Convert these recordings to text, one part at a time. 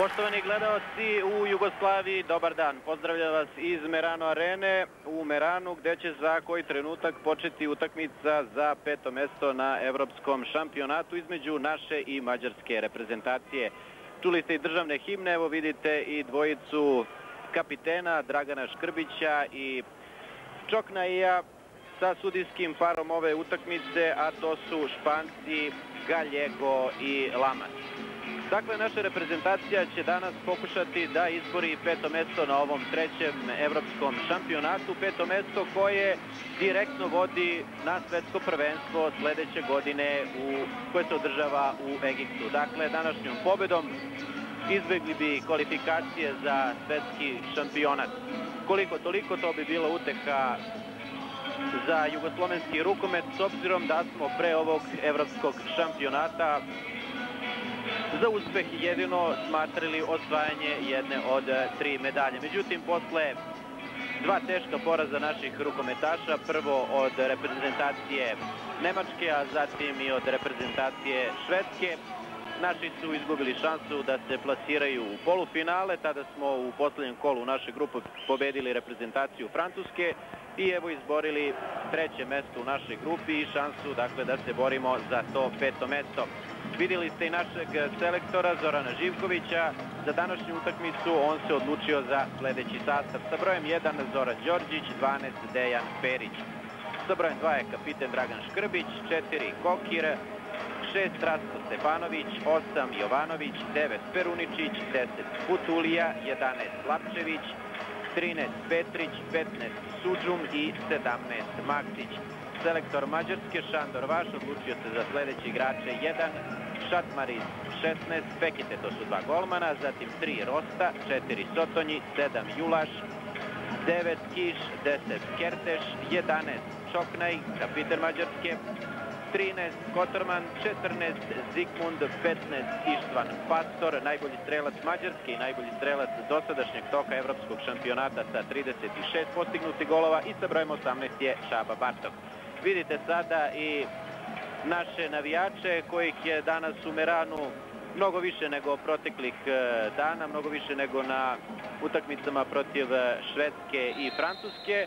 Poštovani gledaoci u Jugoslaviji, dobar dan. Pozdravljam vas iz Merano arene u Meranu, gde će za koji trenutak početi utakmica za 5. mesto na evropskom šampionatu između naše i mađarske reprezentacije. Čuli ste i državne himne, evo vidite i dvojicu kapitena Dragana Škrbića i Čoknaija sa sudijskim parom ove utakmice, a to su Španci Gallego i Lamas. Dakle, naša reprezentacija će danas pokušati da izbori 5. mesto na ovom 3. evropskom šampionatu. 5. mesto koje direktno vodi na svetsko prvenstvo sledeće godine koje se održava u Egiptu. Dakle, današnjom pobedom izbegli bi kvalifikacije za svetski šampionat. Koliko toliko to bi bila uteha za jugoslovenski rukomet, s obzirom da smo pre ovog evropskog šampionata za uspeh jedino smatrali osvajanje jedne od 3 medalje. Međutim, posle 2 teška poraza naših rukometaša, prvo od reprezentacije Nemačke, a zatim i od reprezentacije Švedske, naši su izgubili šansu da se plasiraju u polufinale. Tada smo u poslednjem kolu naše grupe pobedili reprezentaciju Francuske i evo izborili 3. mesto u našoj grupi i šansu dakle da se borimo za to 5. mesto. Vidjeli ste i našeg selektora Zorana Živkovića. Za današnju utakmicu on se odlučio za sledeći sastav. Sa brojem 1 Zoran Đorđić, 12 Dejan Perić. Sa brojem 2 je kapiten Dragan Škrbić, 4 Kokir, 6 Rastko Stefanović, 8 Jovanović, 9 Peruničić, 10 Putulija, 11 Lapčević, 13 Petrić, 15 Suđum i 17 Maksić. Selektor Mađarske Šandor Vaš odlučio se za sledeći igrače: 1 Šatmaris, 16 Pekite, to su 2 golmana, zatim 3 Rosta, 4 Sotonji, 7 Julaš, 9 Kiš, 10 Kerteš, 11 Čoknaj, kapiten Mađarske, 13 Kotorman, 14 Zikmund, 15 Ištvan Pastor, najbolji strelac Mađarske i najbolji strelac dosadašnjeg toka evropskog šampionata sa 36 postignutih golova, i sa brojem 18 je Šaba Bartok. Vidite sada i naše navijače kojih je danas u Meranu mnogo više nego proteklih dana, mnogo više nego na utakmicama protiv Švedske i Francuske.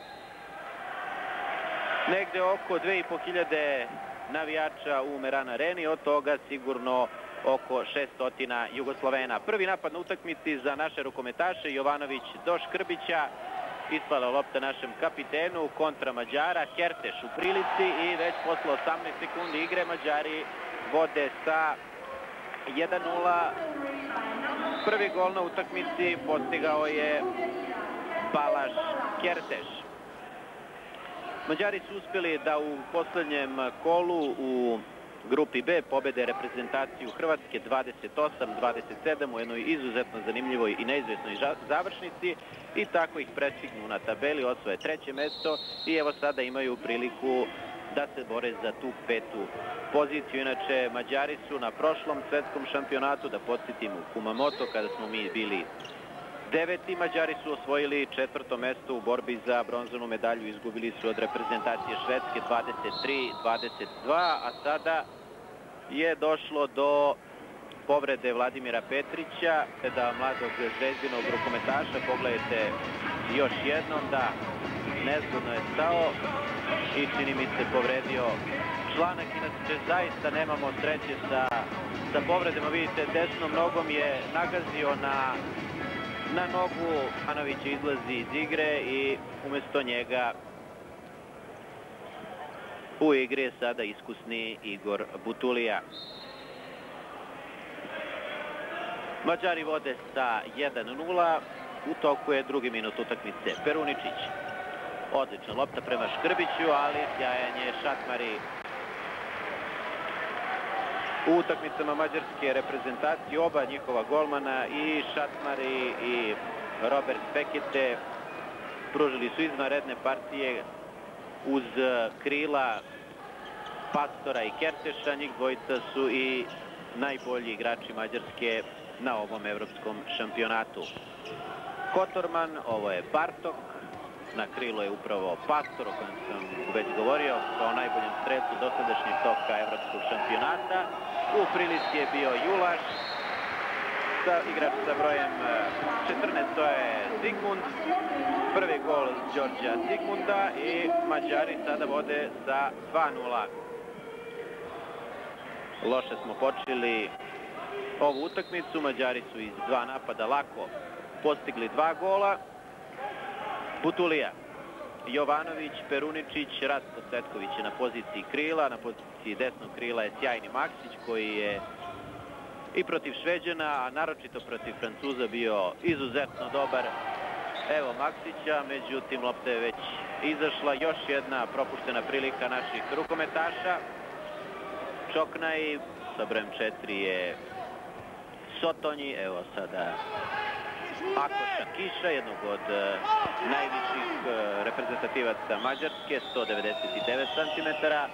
Negde oko 2500 navijača u Merano areni, od toga sigurno oko 600 Jugoslovena. Prvi napad na utakmici za naše rukometaše: Jovanović do Škrbića, ispala lopta našem kapitenu, kontra Mađara, Kerteš u prilici i već posle 18 sekundi igre Mađari vode sa 1:0. Prvi gol na utakmici postigao je Balaš Kerteš. Mađari su uspjeli da u poslednjem kolu u grupi B pobede reprezentaciju Hrvatske 28-27 u jednoj izuzetno zanimljivoj i neizvesnoj završnici i tako ih prestignu na tabeli, osvoje 3. mesto i evo sada imaju priliku da se bore za tu 5. poziciju. Inače, Mađari su na prošlom svetskom šampionatu, da podsjetimo, u Kumamoto, kada smo mi bili 9. Mađari su osvojili 4. mesto u borbi za bronzanu medalju, izgubili su od reprezentacije Švedske 23-22, a sada je došlo do povrede Vladimira Petrića, da mladog zvezdinog rukometaša. Pogledajte još jednom da nezgodno je stao i čini mi se povredio članak. Inače, zaista nemamo sreće sa povredama. Vidite, desnom nogom je nagazio na nogu, Anović izlazi iz igre i umjesto njega u igri je sada iskusni Igor Butulija. Mađari vode sa 1:0, u toku je 2. minut utakmice. Peruničić, odlična lopta prema Škrbiću, ali sjajan je Šatmari. U utakmicama mađarske reprezentacije oba njihova golmana, i Šatmari i Robert Pekite, pružili su izvanredne partije uz krila Pastora i Kerteša. Njih dvojica su i najbolji igrači Mađarske na ovom evropskom šampionatu. Kotorman, ovo je Bartok, na krilu je upravo Pastor, o kojem sam već govorio, kao najboljem strelcu dosadašnjeg toka evropskog šampionata. U prilici je bio Julaš, igrač sa brojem 14, to je Zigmund. Prvi gol Đorđa Zigmunda i Mađari sada vode sa 2:0. Loše smo počeli ovu utakmicu, Mađari su iz 2 napada lako postigli 2 gola. Butulija, Jovanović, Peruničić, Rastko Cvetković je na poziciji krila, na poziciji desnog krila je sjajni Maksić koji je i protiv Šveđana, a naročito protiv Francuza bio izuzetno dobar. Evo Maksića, međutim lopta je već izašla, još jedna propuštena prilika naših rukometaša. Čoknaj, sa brojem 4 je Sotonji, evo sada Akoša Kiša, jednog od najviših reprezentativaca Mađarske, 199 cm.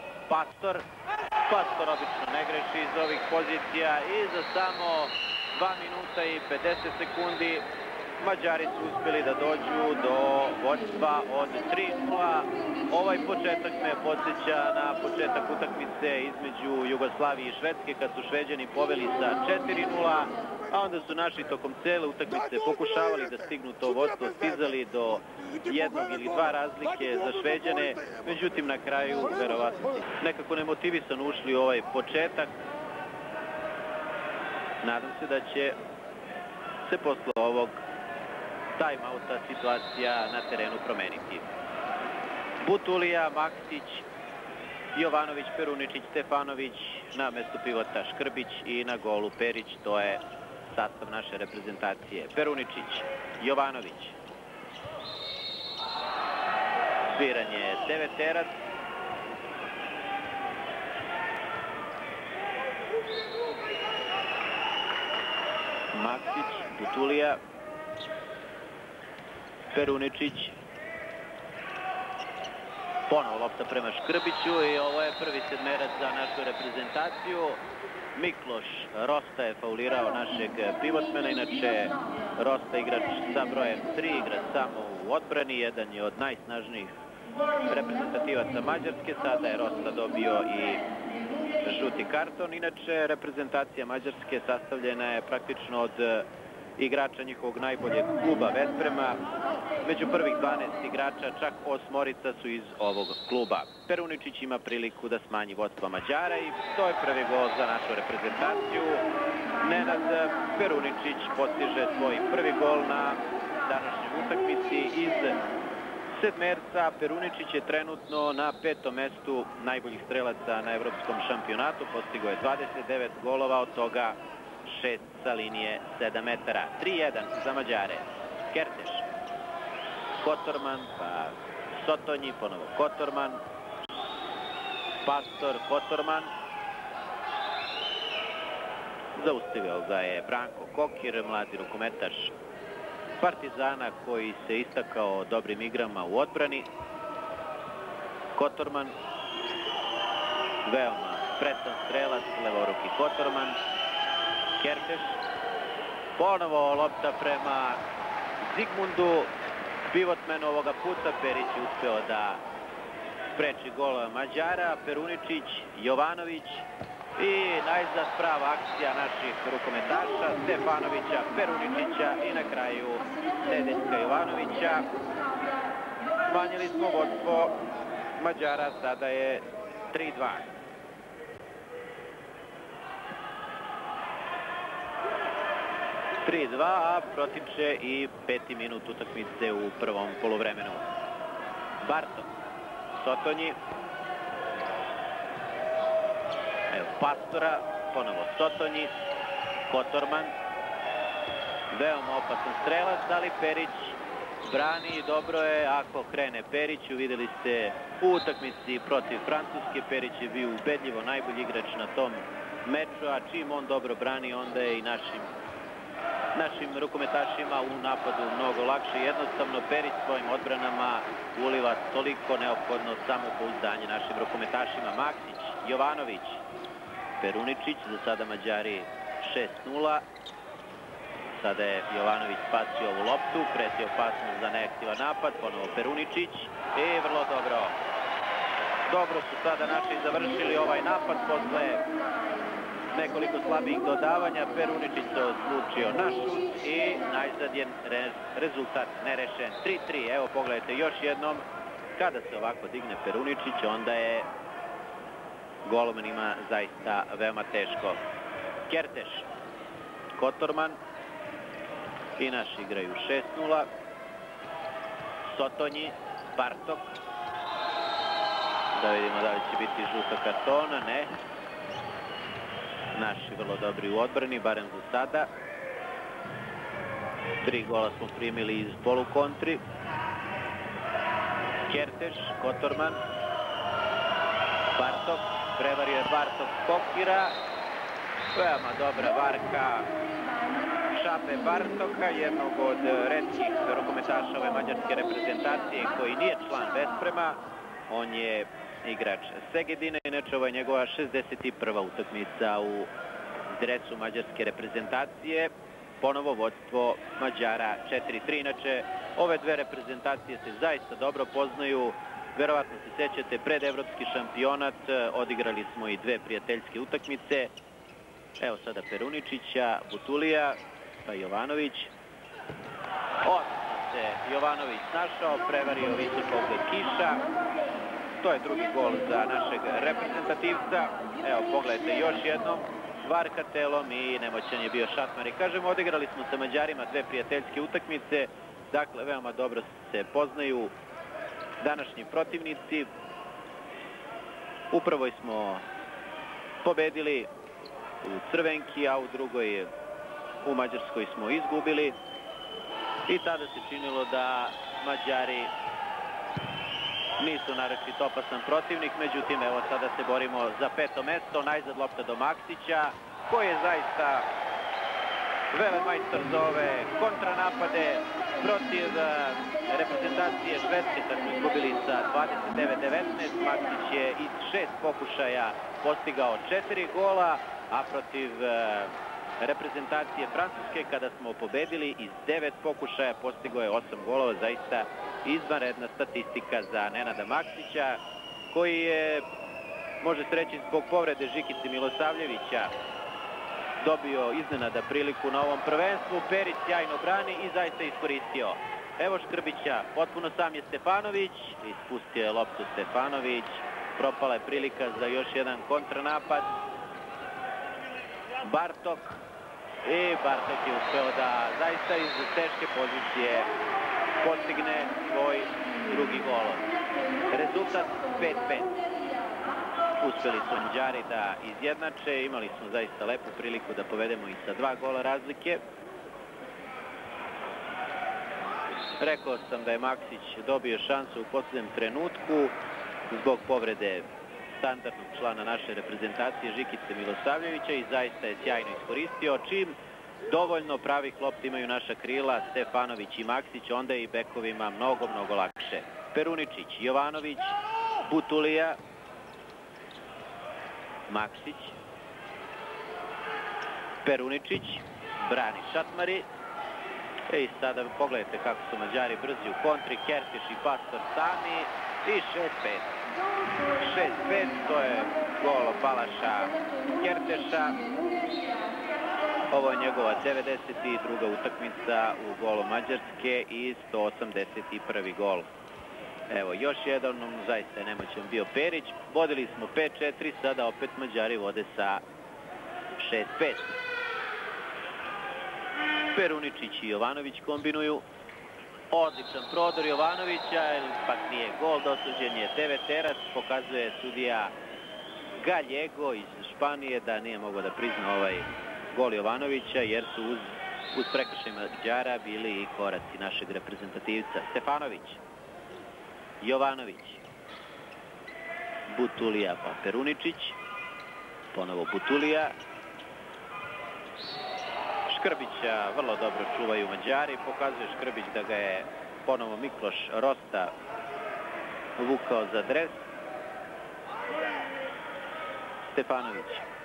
Pastor obično ne greši iz ovih pozicija i za samo 2 minuta i 50 sekundi Mađari su uspjeli da dođu do vođstva od 3:0. Ovaj početak me podsjeća na početak utakmice između Jugoslavije i Švedske kad su Šveđani poveli sa 4:0, a onda su naši tokom cele utakmice pokušavali da stignu to vođstvo, stizali do 1 ili 2 razlike za Šveđane, međutim na kraju verovatno nekako nemotivisano ušli u ovaj početak. Nadam se da će se posle ovog time-outa situacija na terenu promeniti. Butulija, Maksić, Jovanović, Peruničić, Stefanović, na mestu pivota Škrbić i na golu Perić, to je sastav naše reprezentacije. Peruničić, Jovanović. Sviranje deveterac. Maksić, Butulija, Peruničić. Ponovo lopta prema Škrbiću i ovo je prvi sedmerac za našu reprezentaciju. Mikloš Rosta je faulirao našeg pivotmena, inače Rosta igrač sa brojem 3, igra samo u odbrani, jedan je od najsnažnijih reprezentativaca Mađarske, sada je Rosta dobio i žuti karton. Inače reprezentacija Mađarske sastavljena je praktično od igrača njihovog najboljeg kluba Vesprema. Među prvih 12 igrača čak 8 su iz ovog kluba. Peruničić ima priliku da smanji vodstvo Mađara i to je prvi gol za našu reprezentaciju. Nenad Peruničić postiže svoj prvi gol na današnjoj utakmici iz sedmerca. Peruničić je trenutno na 5. mestu najboljih strelaca na evropskom šampionatu. Postigao je 29 golova, od toga 6 sa linije 7 metara. 3:1 za Mađare. Kerteš, Kotorman, pa Sotonji, ponovo Kotorman, Pastor, Kotorman. Zaustavio ga je Branko Kokir, mladi rukometaš Partizana koji se istakao dobrim igrama u odbrani. Kotorman, veoma spretan strelac, levoruki Kotorman. Kerteš, ponovo lopta prema Zigmundu, pivotmen ovoga puta. Perić je uspeo da spreči gol Mađara. Peruničić, Jovanović i najzad prava akcija naših rukometaša Stefanovića, Peruničića i na kraju Nedeljka Jovanovića. Smanjili smo vodstvo Mađara, sada je 3:2. A protiče i 5. minut utakmice u prvom poluvremenu. Barton, Sotonji. Evo Pastora, ponovo Sotonji. Kotorman. Veoma opasan strelac, ali Perić brani i dobro je ako krene Periću. Videli ste u utakmici protiv Francuske, Perić je bio ubedljivo najbolji igrač na tom meču, a čim on dobro brani, onda je i našim rukometašima u napadu mnogo lakše. Jednostavno Perić svojim odbranama uliva toliko neophodno samopouzdanje našim rukometašima. Maksić, Jovanović, Peruničić, za sada Mađari 6:0. Sada je Jovanović spasio ovu loptu, preti opasnost za neaktivan napad, ponovo Peruničić i vrlo dobro. Dobro su sada naši završili ovaj napad posle nekoliko slabijih dodavanja. Peruničić se odlučio na šut i najzad je rezultat nerešen. 3-3. Evo pogledajte još jednom. Kada se ovako digne Peruničić, onda je golmanima zaista veoma teško. Kerteš, Kotorman i naši igraju 6-0. Sotonji, Bartok. Da vidimo da li će biti žuta kartona, ne. Naši vrlo dobri u odbrani, barem za sada. 3 gola smo primili iz polukontri. Kerteš, Kotorman, Bartok, prevario je Bartok Kokira. Veoma dobra varka Šape Bartoka, jednog od retkih rukometaša ove mađarske reprezentacije koji nije član Vesprema. On je igrač Segedina, inače ovo je njegova 61. utakmica u dresu mađarske reprezentacije. Ponovo vodstvo Mađara 4-3. Inače, ove dve reprezentacije se zaista dobro poznaju. Verovatno se sećate, pred evropski šampionat odigrali smo i dve prijateljske utakmice. Evo sada Peruničića, Butulija, pa Jovanović. Odlično se Jovanović snašao, prevario visokog Kiša. To je drugi gol za našeg reprezentativca. Evo pogledajte još jednom. Varka telom i nemoćan je bio Šatmar. I kažemo, odigrali smo sa Mađarima dve prijateljske utakmice. Dakle, veoma dobro se poznaju današnji protivnici. U prvoj smo pobedili u Crvenki, a u drugoj u Mađarskoj smo izgubili. I tada se činilo da Mađari nisu naročito opasan protivnik, međutim evo sada se borimo za 5. mesto, najzad lopta do Maksića, koji je zaista velemajstor za ove kontranapade protiv reprezentacije Švedske, kad smo izgubili sa 29-19. Maksić je iz 6 pokušaja postigao 4 gola, a protiv reprezentacije Francuske, kada smo pobedili, iz 9 pokušaja postigao je 8 golova. Zaista izvanredna statistika za Nenada Maksića, koji je, može se reći zbog povrede Žikice Milosavljevića, dobio iznenada priliku na ovom prvenstvu. Perić sjajno brani i zaista iskoristio. Evo Škrbića, potpuno sam je Stefanović, ispustio je loptu Stefanović, propala je prilika za još jedan kontranapad. Bartok, i Bartok je uspeo da zaista iz teške pozicije postigne svoj drugi gol. Rezultat 5-5. Uspeli su Mađari da izjednače, imali smo zaista lepu priliku da povedemo i sa 2 gola razlike. Rekao sam da je Maksić dobio šansu u posljednjem trenutku zbog povrede standardnog člana naše reprezentacije Žikice Milosavljevića i zaista je sjajno iskoristio. Čim dovoljno pravih lopti imaju naša krila, Stefanović i Maksić, onda je i bekovima mnogo lakše. Peruničić, Jovanović, Butulija, Maksić, Peruničić, brani Šatmari. I sada pogledajte kako su Mađari brzi u kontri, Kerteš i Pastor sami i 6-5. 6-5, to je gol Balaša Kerteša. Ovo je njegova 92. utakmica u golu Mađarske i 181. gol. Evo još jedan, zaista je nemoćan bio Perić. Vodili smo 5-4, sada opet Mađari vode sa 6-5. Peruničić i Jovanović kombinuju. Odličan prodor Jovanovića, pak nije gol, dosuđen je deveterac, pokazuje sudija Gallego iz Španije da nije mogao da prizna ovaj gol Jovanovića, jer su uz prekršaj Mađara bili i koraci našeg reprezentativca. Stefanović, Jovanović, Butulija pa Peruničić, ponovo Butulija. Škrbića vrlo dobro čuvaju Mađari, pokazuje Škrbić da ga je ponovo Mikloš Rosta vukao za dres. Stefanović,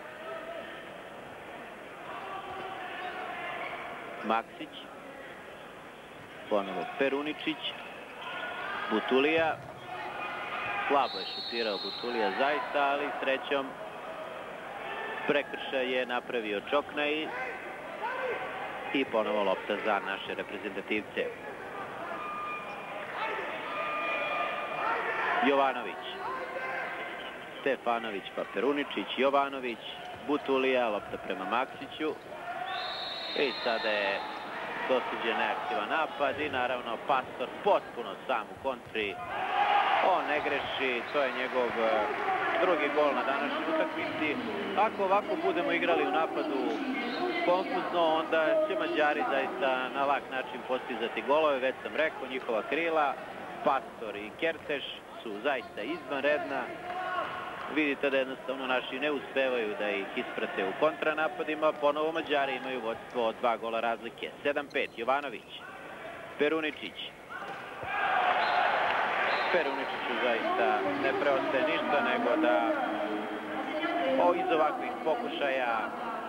Maksić, ponovo Peruničić, Butulija. Slabo je šutirao Butulija zaista, ali srećom Prekršaj je napravio Čoknej i ponovo lopta za naše reprezentativce. Jovanović, Stefanović pa Peruničić, Jovanović, Butulija, lopta prema Maksiću i sada je dosuđen neaktivan napad i naravno Pastor potpuno sam u kontri. On ne greši, to je njegov drugi gol na današnjoj utakmici. Ako ovako budemo igrali u napadu konfuzno, onda će Mađari zaista na lak način postizati golove. Već sam rekao, njihova krila, Pastor i Kerteš su zaista izvanredna. Vidite da jednostavno naši ne uspevaju da ih isprate u kontranapadima. Ponovo Mađari imaju vodstvo od 2 gola razlike. 7-5, Jovanović, Peruničić. Peruničiću zaista ne preostaje ništa nego da iz ovakvih pokušaja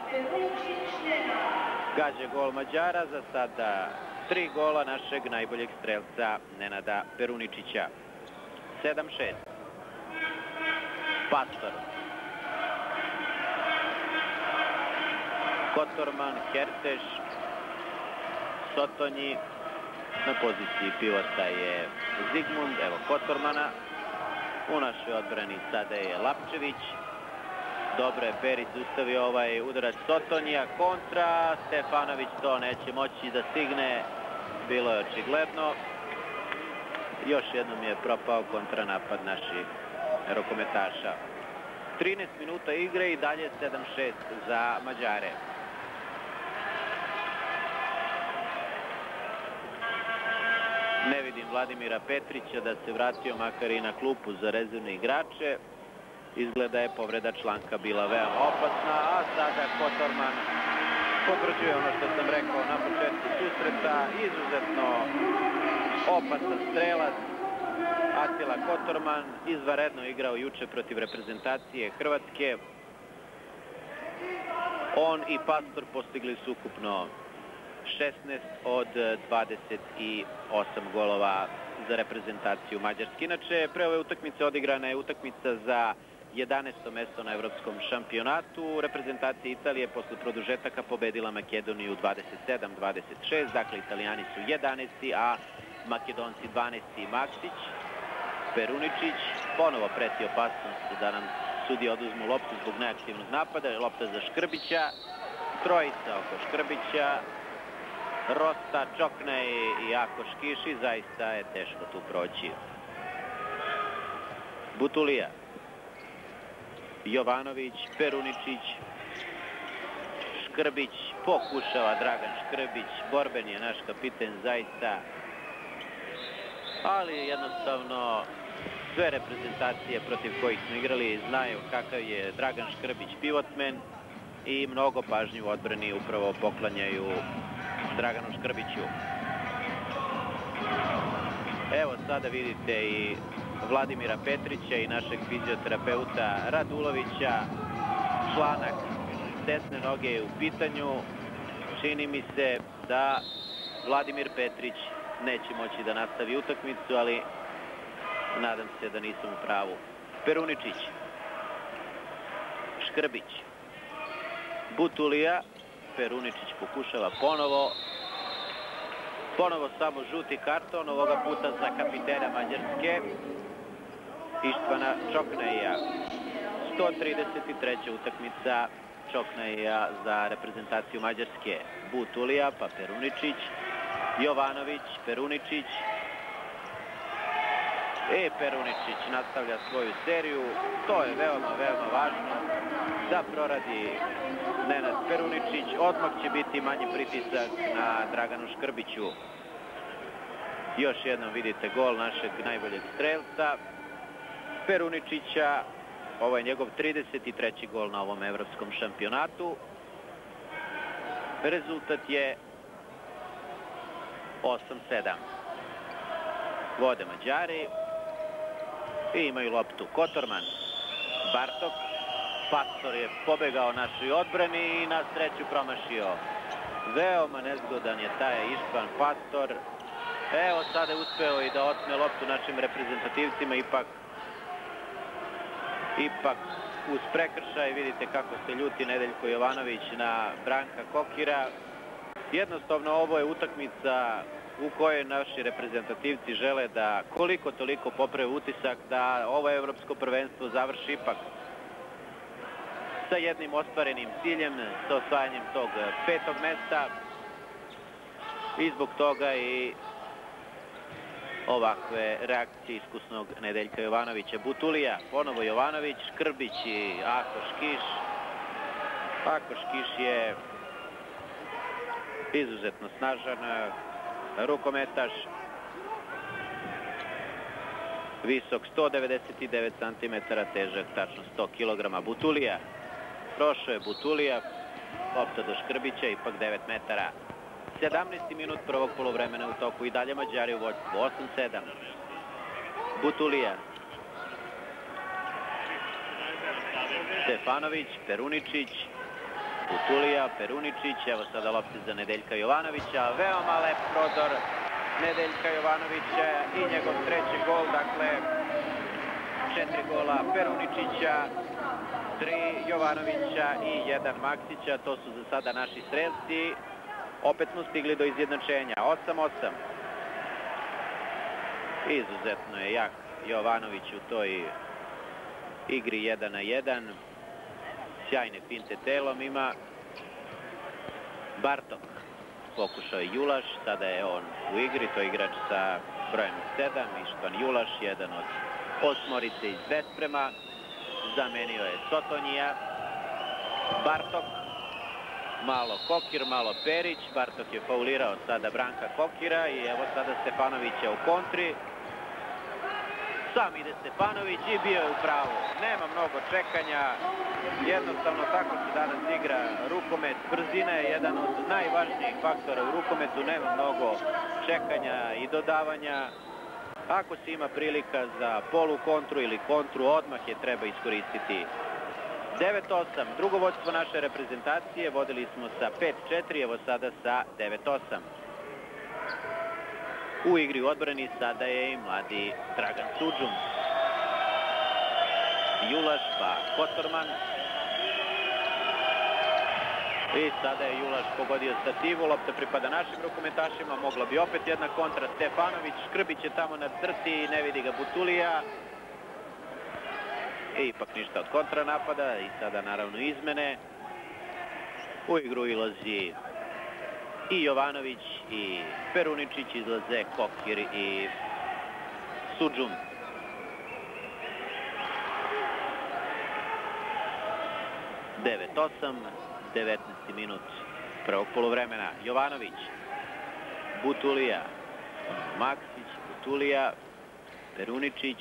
gađa gol Mađara. Za sada 3 gola našeg najboljeg strelca Nenada Peruničića. 7-6. Pastor, Kotorman, Kerteš, Sotonji. Na poziciji pivota je Zigmund, evo Kotormana. U našoj odbrani sada je Lapčević. Dobro je Perić ustavio ovaj udarac Sotonija. Kontra, Stefanović to neće moći da stigne. Bilo je očigledno. Još jednom je propao kontranapad naših rukometaša. 13 minuta igre i dalje 7-6 za Mađare. Ne vidim Vladimira Petrića da se vratio makar i na klupu za rezervne igrače. Izgleda je povreda članka bila veoma opasna, a sada Kotorman potvrđuje ono što sam rekao na početku susreta. Izuzetno opasan strelac Atila Kotorman, izvanredno igrao juče protiv reprezentacije Hrvatske. On i Pastor postigli su ukupno 16 od 28 golova za reprezentaciju Mađarske. Inače, pre ove utakmice odigrana je utakmica za 11. mesto na evropskom šampionatu. Reprezentacija Italije posle produžetaka pobedila Makedoniju 27-26. Dakle, Italijani su 11. a Makedonci 12. Maksić, Peruničić, ponovo preti opasnost da nam sudije oduzmu loptu zbog neaktivnog napada. Lopta za Škrbića, trojica oko Škrbića, Rosta, Čoknej i Ako Škiši. Zaista je teško tu proći. Butulija, Jovanović, Peruničić, Škrbić, pokušava Dragan Škrbić, borben je naš kapiten zaista, ali jednostavno sve reprezentacije protiv kojih smo igrali znaju kakav je Dragan Škrbić pivotmen i mnogo pažnje u odbrani upravo poklanjaju Draganu Škrbiću. Evo sada vidite i Vladimira Petrića i našeg fizioterapeuta Radulovića. Članak desne noge je u pitanju. Čini mi se da Vladimir Petrić neće moći da nastavi utakmicu, ali nadam se da nisam u pravu. Peruničić, Škrbić, Butulija, Peruničić pokušava ponovo samo žuti karton, ovoga puta za kapitena Mađarske, Ištvana Čokneja. 133. utakmica Čokneja za reprezentaciju Mađarske. Butulija pa Peruničić, Jovanović, Peruničić. Peruničić nastavlja svoju seriju. To je veoma važno da proradi Nenad Peruničić. Odmah će biti manji pritisak na Draganu Škrbiću. Još jednom vidite gol našeg najboljeg strelca Peruničića. Ovo je njegov 33. gol na ovom evropskom šampionatu. Rezultat je 8-7. Vode Mađari i imaju loptu Kotorman, Bartok. Pastor je pobegao našoj odbrani i na sreću promašio. Veoma nezgodan je taj Ištvan Pastor. Evo sada je uspeo i da otme loptu našim reprezentativcima. Ipak uz prekršaj. Vidite kako se ljuti Nedeljko Jovanović na Branka Kokira. Jednostavno ovo je utakmica u kojoj naši reprezentativci žele da koliko toliko poprave utisak da ovo evropsko prvenstvo završi ipak sa jednim ostvarenim ciljem, sa osvajanjem tog 5. mesta. I zbog toga i ovakve reakcije iskusnog Nedeljka Jovanovića. Butulija, ponovo Jovanović, Škrbić i Akoš Kiš. Akoš Kiš je izuzetno snažan rukometaš, visok 199 cm, težak tačno 100 kg. Butulija, prošao je Butulija, lopta do Škrbića, ipak 9 metara. 17. minut prvog poluvremena u toku, i dalje Mađari u vođstvu, 8-7. Butulija, Stefanović, Peruničić, Butulija, Peruničić, evo sada lopte za Nedeljka Jovanovića, veoma lep prodor Nedeljka Jovanovića i njegov treći gol, dakle 4 gola Peruničića, 3 Jovanovića i 1 Maksića, to su za sada naši strelci. Opet smo stigli do izjednačenja, 8-8. Izuzetno je jak Jovanović u toj igri 1-1. Sjajne finte telom ima. Bartok, pokušao je Julaš, sada je on u igri, to je igrač sa brojem 7, Ištvan Julaš, jedan od osmorice iz Vesprema. Zamenio je Sotonija. Bartok, malo Kokir, malo Perić. Bartok je faulirao sada Branka Kokira i evo sada Stefanovića u kontri. Sam ide Stefanović i bio je u pravu. Nema mnogo čekanja, jednostavno tako se danas igra rukomet. Brzina je jedan od najvažnijih faktora u rukometu, nema mnogo čekanja i dodavanja. Ako se ima prilika za polu kontru ili kontru, odmah je treba iskoristiti. 9-8, drugo vođstvo naše reprezentacije, vodili smo sa 5-4, evo sada sa 9-8. U igri u odbrani sada je i mladi Dragan Sudžum. Julaš pa Kotorman. I sada je Julaš pogodio stativu, lopta pripada našim rukometašima, mogla bi opet jedna kontra. Stefanović, Škrbić je tamo na crti, ne vidi ga Butulija. I ipak ništa od kontranapada i sada naravno izmene. U igru ilazi i Jovanović i Peruničić, izlaze Kokir i Sudžum. Devet 8, 19. minut prvog poluvremena. Jovanović, Butulija, Maksić, Butulija, Peruničić,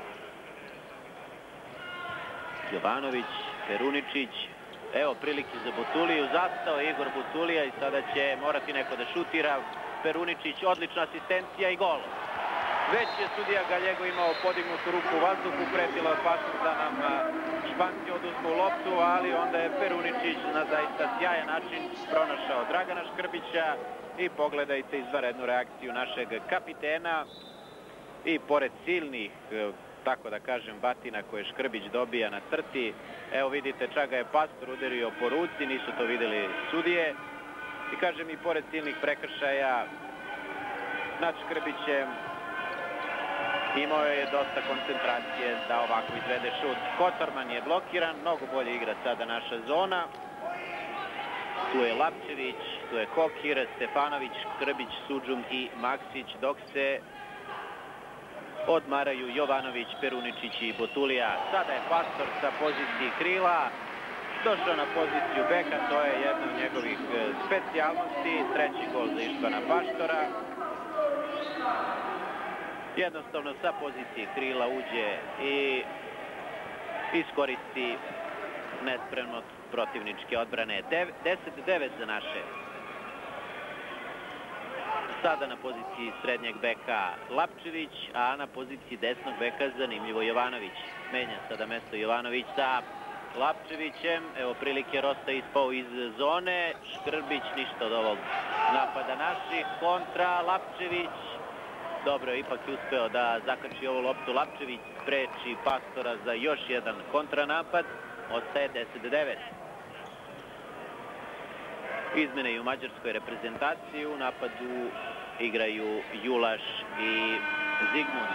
Jovanović, Peruničić. Evo prilike za Butuliju, zastao je Igor Butulija i sada će morati neko da šutira. Peruničić, odlična asistencija i gol. Već je sudija Galjego imao podignutu ruku u vazduhu, pretila opasnost da nam Španci oduzmu loptu, ali onda je Peruničić na zaista sjajan način pronašao Dragana Škrbića i pogledajte izvanrednu reakciju našeg kapitena. I pored silnih, tako da kažem, batina koje Škrbić dobija na crti, evo vidite, čak ga je Pastor udario po ruci, nisu to videli sudije. I kažem, i pored silnih prekršaja nad Škrbićem imao je dosta koncentracije da ovako izvede šut. Kotorman je blokiran, mnogo bolje igra sada naša zona. Tu je Lapčević, tu je Kokir, Stefanović, Škrbić, Sudžum i Maksić, dok se odmaraju Jovanović, Peruničić i Butulija. Sada je Pastor sa pozicije krila došao na poziciju beka, to je jedna od njegovih specijalnosti. Treći gol za Ištvana Paštora. Jednostavno sa pozicije krila uđe i iskoristi nespremnost protivničke odbrane. 10-9 za naše. Sada na poziciji srednjeg beka Lapčević, a na poziciji desnog beka zanimljivo Jovanović. Menja sada mesto Jovanović sa Lapčevićem. Evo prilike, Rosta ispao iz zone. Škrbić, ništa od ovog napada naših. Kontra, Lapčević. Dobro, ipak je uspeo da zakači ovu loptu. Lapčević spreči Pastora za još jedan kontranapad. ostaje 10-9. Izmene i u mađarskoj reprezentaciji. U napadu igraju Julaš i Zigmund.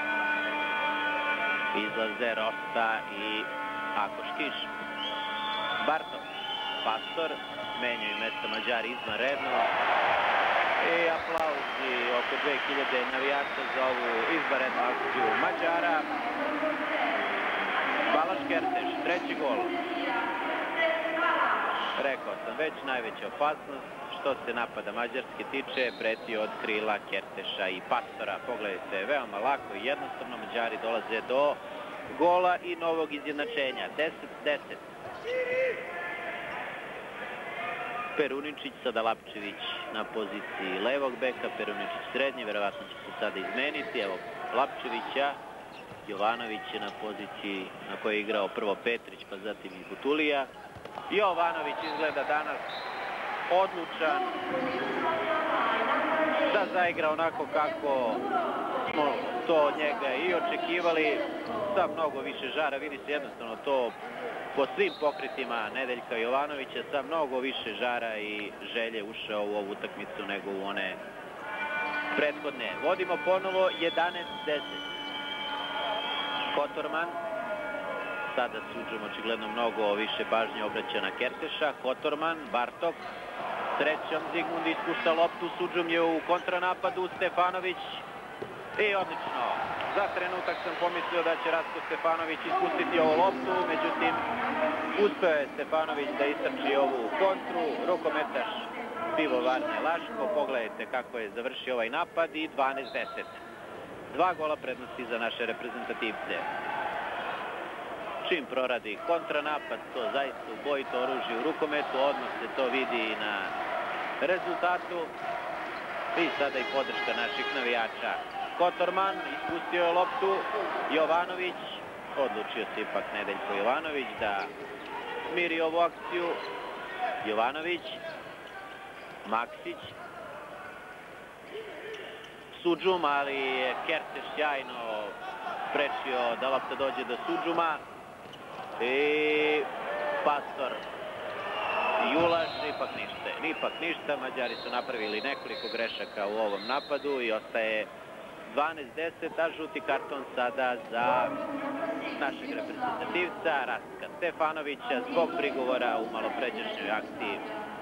Izlaze Rosta i Akoškiš. Bartok, Pastor, menjaju mesta Mađari izvanredno. I aplauzi oko 2000 navijača za ovu izvanrednu akciju Mađara. Balaš Kerteš, treći gol. Rekao sam već, najveća opasnost što se napada Mađarske tiče preti od krila Kerteša i Pastora. Pogledajte, veoma lako i jednostavno Mađari dolaze do gola i novog izjednačenja. 10-10. Peruničić, sada Lapčević na poziciji levog beka, Peruničić srednji, verovatno će se sada izmeniti. Evo Lapčevića, Jovanović je na poziciji na kojoj je igrao prvo Petrić, pa zatim i Butulija. Jovanović izgleda danas odlučan da zaigra onako kako smo to od njega i očekivali, sa mnogo više žara. Vidi se jednostavno to po svim pokretima Nedeljka Jovanovića, sa mnogo više žara i želje ušao u ovu utakmicu nego u one prethodne. Vodimo ponovo 11-10. Kotorman. Sada Suđum očigledno mnogo više pažnje obraća na Kerteša. Kotorman, Bartok. Srećom Zigmund ispušta loptu. Suđum je u kontranapadu. Stefanović. I odlično. Za trenutak sam pomislio da će Ratko Stefanović ispustiti ovu loptu. Međutim, uspeo je Stefanović da istrči ovu kontru. Rukometaš Pivovarne Laško. Pogledajte kako je završio ovaj napad i 12-10. 2 gola prednosti za naše reprezentativce. Čim proradi kontranapad, to zaista ubojito oružje u rukometu, odmah se to vidi i na rezultatu. I sada i podrška naših navijača. Kotorman ispustio je loptu, Jovanović, odlučio se ipak Nedeljko Jovanović da smiri ovu akciju. Jovanović, Maksić, Suđum, ali je Kerteš sjajno sprečio da lopta dođe do Suđuma. I Pastor, Julaš, ipak ništa. Mađari su napravili nekoliko grešaka u ovom napadu i ostaje 12-10, a žuti karton sada za našeg reprezentativca Rastka Stefanovića zbog prigovora u malopređašnjoj akciji.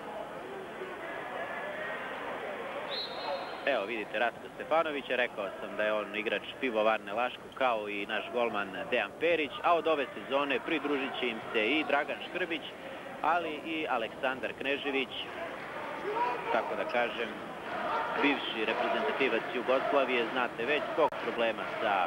Evo vidite Rastka Stefanovića, rekao sam da je on igrač Pivovarne Laško kao i naš golman Dejan Perić, a od ove sezone pridružit će im se i Dragan Škrbić, ali i Aleksandar Knežević, tako da kažem, bivši reprezentativac Jugoslavije, znate već, zbog problema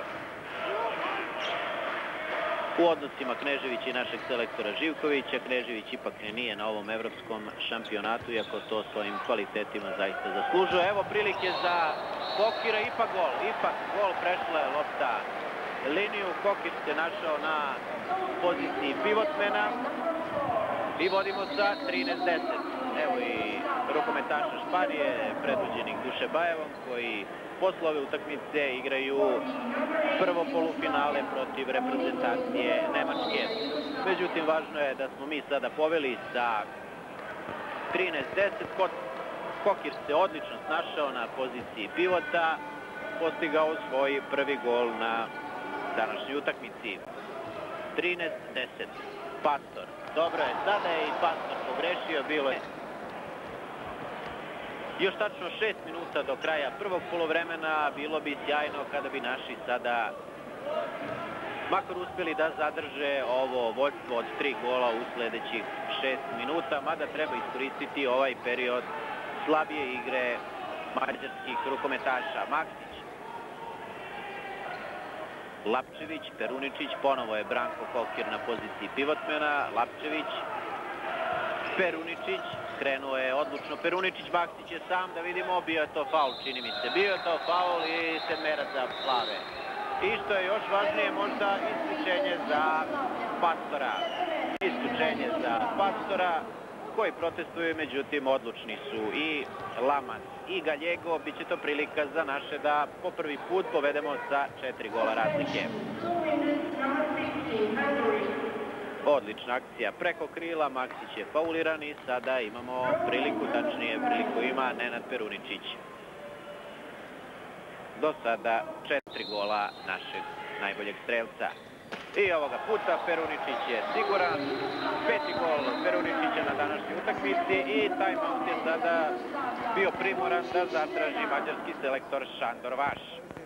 u odnosima Kneževića i našeg selektora Živkovića. Knežević ipak nije na ovom evropskom šampionatu, iako to svojim kvalitetima zaista zaslužuje. Evo prilike za Kokira, ipak gol, prešla je lopta liniju. Kokir se našao na poziciji pivotmena i vodimo sa 13-10. Evo i rukometaša Španije, predvođenih Dušebajevom, koji posle ove utakmice igraju prvo polufinale protiv reprezentacije Nemačke. Međutim, važno je da smo mi sada poveli sa 13-10. Kokir se odlično snašao na poziciji pivota, postigao svoj prvi gol na današnjoj utakmici. 13-10. Pastor. Dobro je, sada je i Pastor pogrešio, bilo je još tačno 6 minuta do kraja prvog poluvremena. Bilo bi sjajno kada bi naši sada makar uspjeli da zadrže ovo vođstvo od 3 gola u sledećih 6 minuta, mada treba iskoristiti ovaj period slabije igre mađarskih rukometaša. Maksić, Lapčević, Peruničić, ponovo je Branko Kokir na poziciji pivotmena. Lapčević, Peruničić, krenuo je odlučno Peruničić, Maksić je sam, da vidimo, bio je to faul, čini mi se. Bio je to faul i sedmerac za plave. I što je još važnije, možda isključenje za Pastora. Isključenje za Pastora, koji protestuju, međutim odlučni su i Laman i Galjego. Biće to prilika za naše da po prvi put povedemo sa 4 gola razlike. Odlična akcija preko krila, Maksić je fauliran i sada imamo priliku, tačnije priliku ima Nenad Peruničić. Do sada 4 gola našeg najboljeg strelca. I ovoga puta Peruničić je siguran. 5. gol Peruničića na današnjoj utakmici i timeout je sada bio primoran da zatraži mađarski selektor Šandor Vaš.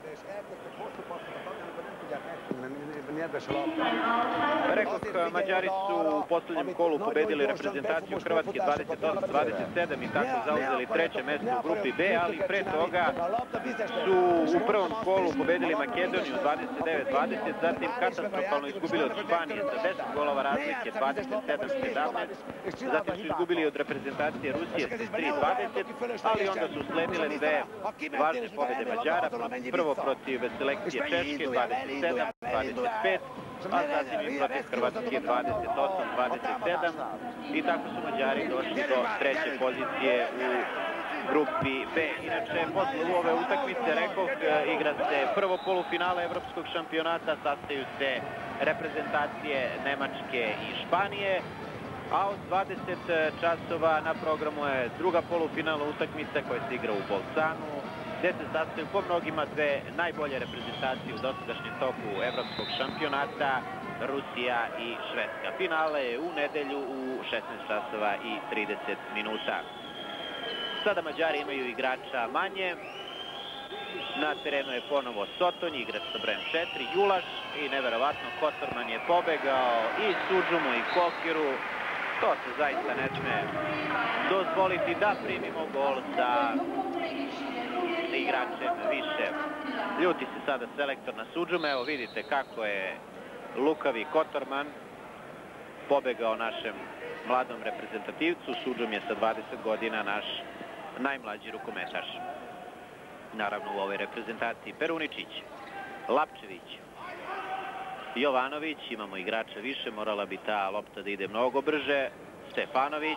Rekoh, Mađari su u posljednjem kolu pobedili reprezentaciju Hrvatske 28-27 i tako zauzeli 3. mesto u grupi B, ali pre toga su u prvom kolu pobedili Makedoniju 29-20, zatim katastrofalno izgubili od Španije sa 10 golova razlike 27-17, zatim su izgubili od reprezentacije Rusije sa 3-20, ali onda su sledile dve važne pobede Mađara, prvo protiv selekcije Češke 27-25, a zatim i protiv Hrvatske 28-27 i tako su Mađari došli do 3. pozicije u grupi B. Inače, posle ove utakmice, rekoh, igra se prvo polufinale evropskog šampionata, sastaju se reprezentacije Nemačke i Španije, a od 20 časova na programu je druga polufinalna utakmica koja se igra u Bolzanu, gde se sastaju po mnogima dve najbolje reprezentacije u dosadašnjem toku evropskog šampionata, Rusija i Švedska. Finale je u nedelju u 16 časova i 30 minuta. Sada Mađari imaju igrača manje. Na terenu je ponovo Sotonj, igrač sa brojem 4, Julaš i neverovatno Kotorman je pobegao i Sudžumu i Kokiru. To se zaista ne sme dozvoliti da primimo gol sa igračem više. Ljuti se sada selektor na Sudžume. Evo vidite kako je lukavi Kotorman pobegao našem mladom reprezentativcu. Sudžum je sa 20 godina naš najmlađi rukometaš. Naravno u ovoj reprezentaciji Peruničić, Lapčević, Jovanović, imamo igrača više, morala bi ta lopta da ide mnogo brže. Stefanović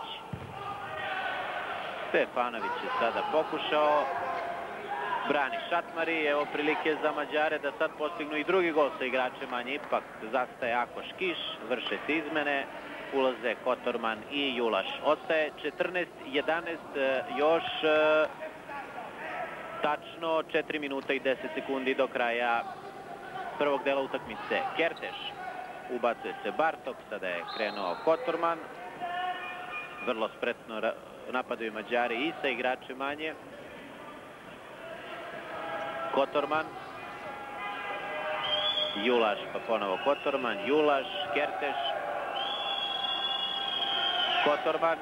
je sada pokušao, brani Šatmari, evo prilike za Mađare da sad postignu i drugi gol sa igračem manje, ipak zastaje Akoš Kiš, vrše se izmene, ulaze Kotorman i Julaš. Ostaje 14-11, još tačno 4 minuta i 10 sekundi do kraja prvog dela utakmice. Kerteš, ubacuje se Bartok, sada je krenuo Kotorman, vrlo spretno napadaju Mađari i sa igračem manje. Kotorman, Julaš, pa ponovo Kotorman, Julaš, Kerteš, Kotorman,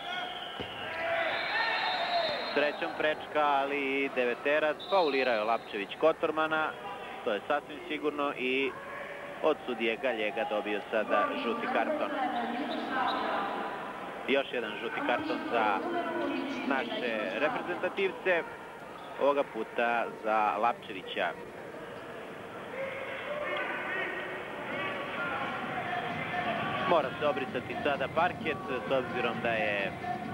srećom prečka, ali deveterac, faulirao Lapčević Kotormana, to je sasvim sigurno, i od sudije Galjega dobio sada žuti karton. Još jedan žuti karton za naše reprezentativce, ovoga puta za Lapčevića. Mora se obrisati sada parket, s obzirom da je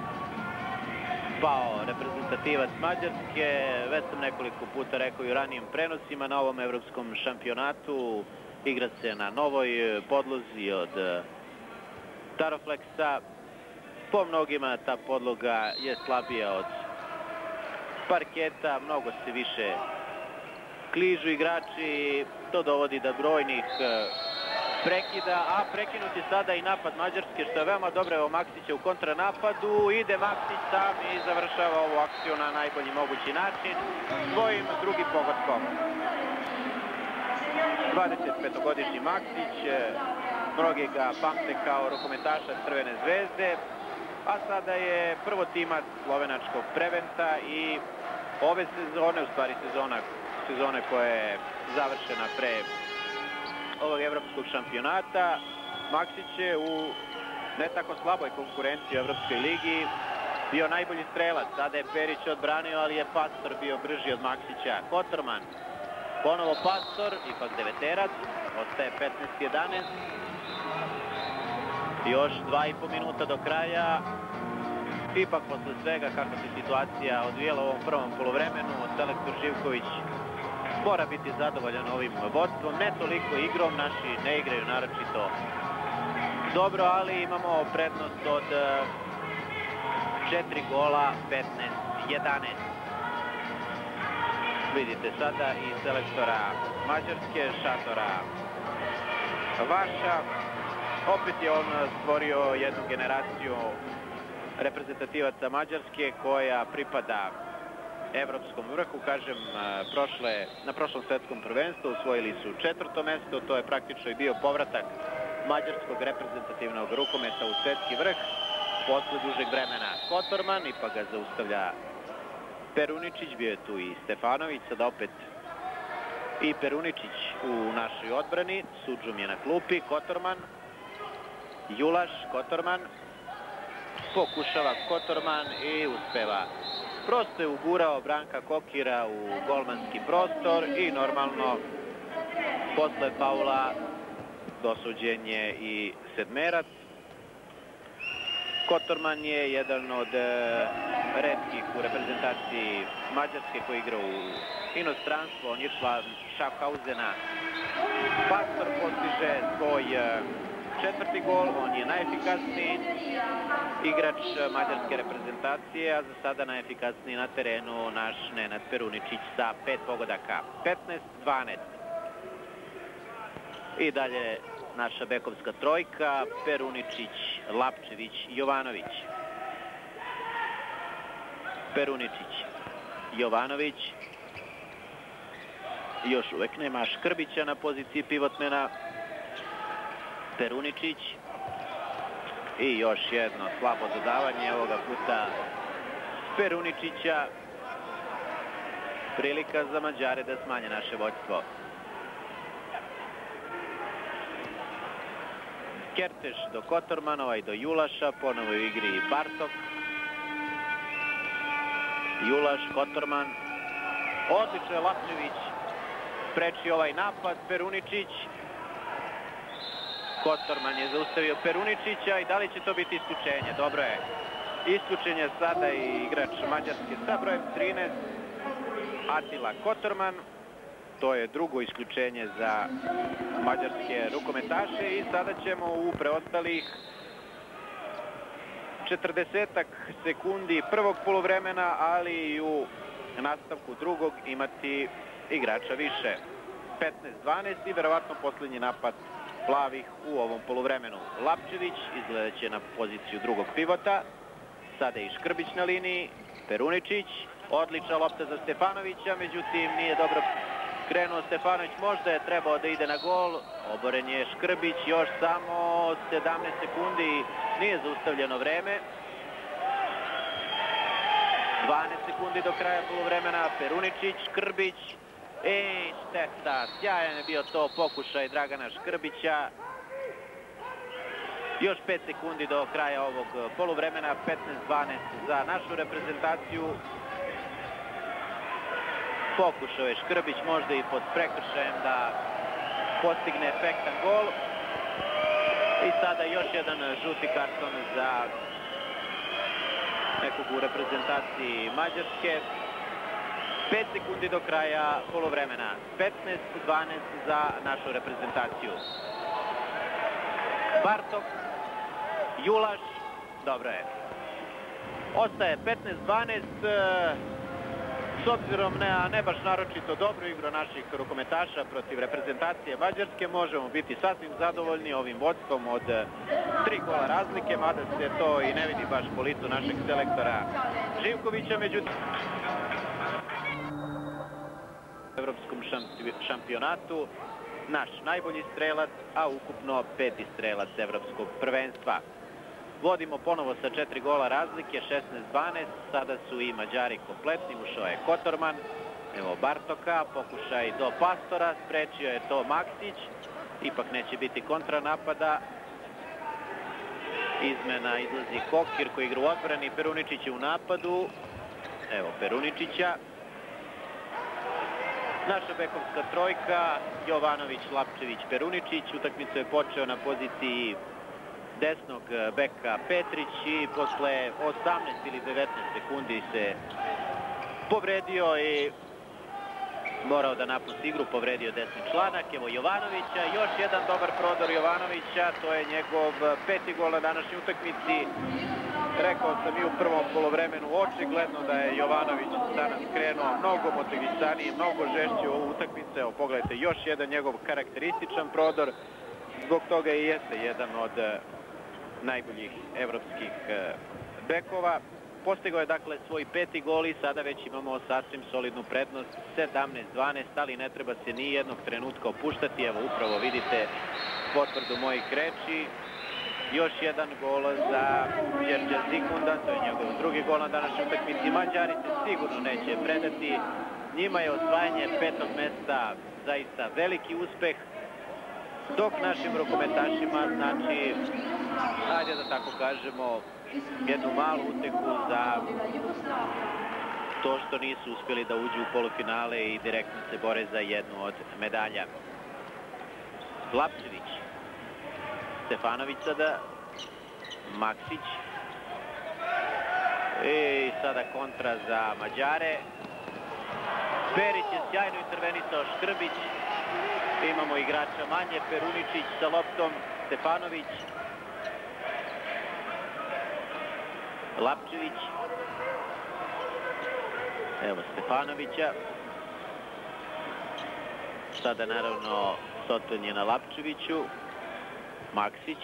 pao reprezentativac Mađarske. Već sam nekoliko puta rekao i u ranijim prenosima, na ovom evropskom šampionatu igra se na novoj podlozi od Tarofleksa. Po mnogima ta podloga je slabija od parketa, mnogo se više kližu igrači, to dovodi do brojnih prekida, a prekinuti sada i napad Mađarske, što je veoma dobro. Evo Maksića u kontranapadu, ide Maksić sam i završava ovu akciju na najbolji mogući način svojim drugim pogodkom. 25-godišnji Maksić, mnogi ga pamte kao rukometaša Crvene zvezde, a sada je prvotimac slovenačkog Preventa i ove sezone, u stvari sezone koja je završena pre ovog evropskog šampionata, Maksić je u ne tako slaboj konkurenciji u Evropskoj ligi bio najbolji strelac. Sada je Perić odbranio, ali je Pastor bio brži od Maksića. Kotorman, ponovo Pastor, ipak deveterac, ostaje 15-11. Još 2,5 minuta do kraja. Ipak posle svega kako se situacija odvijela u ovom prvom poluvremenu, selektor Živković mora biti zadovoljan ovim vodstvom, ne toliko igrom, naši ne igraju naročito dobro, ali imamo prednost od 4 gola, 15-11. Vidite sada i selektora Mađarske, Šatora Vaša. Opet je on stvorio jednu generaciju reprezentativaca Mađarske koja pripada evropskom vrhu. Kažem, na prošlom svetskom prvenstvu osvojili su 4. mesto. To je praktično i bio povratak mađarskog reprezentativnog rukometa u svetski vrh posle dužeg vremena. Kotorman, ipak ga zaustavlja Peruničić, bio je tu i Stefanović, sada opet i Peruničić u našoj odbrani. Sudžum je na klupi, Kotorman, Julaš, Kotorman, pokušava Kotorman i uspeva. Prosto je ugurao Branka Kokira u golmanski prostor i normalno posle faula dosuđen je i sedmerac. Kotorman je jedan od retkih u reprezentaciji Mađarske koji igra u inostranstvo. On je član Schaffhausena. Pastor postiže svoj 4. gol, on je najefikasniji igrač mađarske reprezentacije, a za sada najefikasniji na terenu naš Nenad Peruničić sa 5 pogodaka. 15-12. I dalje naša bekovska trojka, Peruničić, Lapčević, Jovanović. Peruničić, Jovanović. Još uvek nema Škrbića na poziciji pivotmena. Peruničić. I još jedno slabo dodavanje, ovoga puta Peruničića. Prilika za Mađare da smanje naše vođstvo. Kerteš do Kotormanova i do Julaša, ponovo u igri Bartok. Julaš, Kotorman. Odlično je Lapčević preči ovaj napad, Peruničić. Kotorman je zaustavio Peruničića i da li će to biti isključenje? Dobro je. Isključen je sada i igrač Mađarske sa brojem 13, Atila Kotorman. To je drugo isključenje za mađarske rukometaše i sada ćemo u preostalih 40 sekundi prvog poluvremena, ali i u nastavku drugog imati igrača više. 15-12 i verovatno posljednji napad plavih u ovom poluvremenu. Lapčević izgleda će na poziciju drugog pivota. Sada je i Škrbić na liniji. Peruničić. Odlična lopta za Stefanovića, međutim nije dobro krenuo Stefanović. Možda je trebao da ide na gol. Oboren je Škrbić. Još samo 17 sekundi. Nije zaustavljeno vreme. 12 sekundi do kraja poluvremena. Peruničić, Škrbić. Šteta, sjajan je bio to pokušaj Dragana Škrbića. Još 5 sekundi do kraja ovog poluvremena, 15-12 za našu reprezentaciju. Pokušao je Škrbić možda i pod prekršajem da postigne efektan gol. I sada još jedan žuti karton za nekog u reprezentaciji Mađarske. 5 sekundi do kraja poluvremena. 15-12 za našu reprezentaciju. Bartok, Julaš, dobro je. Ostaje 15-12. S obzirom na ne baš naročito dobru igru naših rukometaša protiv reprezentacije Mađarske, možemo biti sasvim zadovoljni ovim vodstvom od 3 gola razlike, mada se to i ne vidi baš po licu našeg selektora Živkovića. Međutim, u evropskom šampionatu naš najbolji strelac, a ukupno 5. strelac evropskog prvenstva. Vodimo ponovo sa 4 gola razlike, 16-12, sada su i Mađari kompletni, ušao je Kotorman, evo Bartoka, pokušaj do Pastora, sprečio je to Maksić, ipak neće biti kontranapada. Izmena izlazi Kokir koji igra u odbrani, Peruničić je u napadu, evo Peruničića. Naša bekovska trojka, Jovanović, Lapčević, Peruničić. Utakmicu je počeo na poziciji desnog beka Petrić i posle 18 ili 19 sekundi se povredio i morao da napusti igru, povredio desni članak. Evo Jovanovića, još jedan dobar prodor Jovanovića, to je njegov 5. gol na današnjoj utakmici. Rekao sam i u prvom polovremenu, očigledno da je Jovanović danas krenuo mnogo motivisaniji, mnogo žešći u ovu utakmicu. Evo pogledajte, još jedan njegov karakterističan prodor, zbog toga i jeste jedan od najboljih evropskih bekova. Postigao je dakle svoj 5. gol i sada već imamo sasvim solidnu prednost 17-12, ali ne treba se ni jednog trenutka opuštati. Evo upravo vidite potvrdu mojih reči. Još jedan gol za Đerđa Zigmunda, to je njegov 2. gol na današnjoj utakmici. Mađari se sigurno neće predati. Njima je osvajanje 5. mesta zaista veliki uspeh, dok našim rukometašima znači, ajde da tako kažemo, jednu malu utehu za to što nisu uspjeli da uđu u polufinale i direktno se bore za jednu od medalja. Lapčević, Stefanović sada, Maksić i sada kontra za Mađare. Perić je sjajno intervenisao, Škrbić, imamo igrača manje, Peruničić sa loptom, Stefanović, Lapčević, evo Stefanovića, sada naravno Soton je na Lapčeviću, Maksić,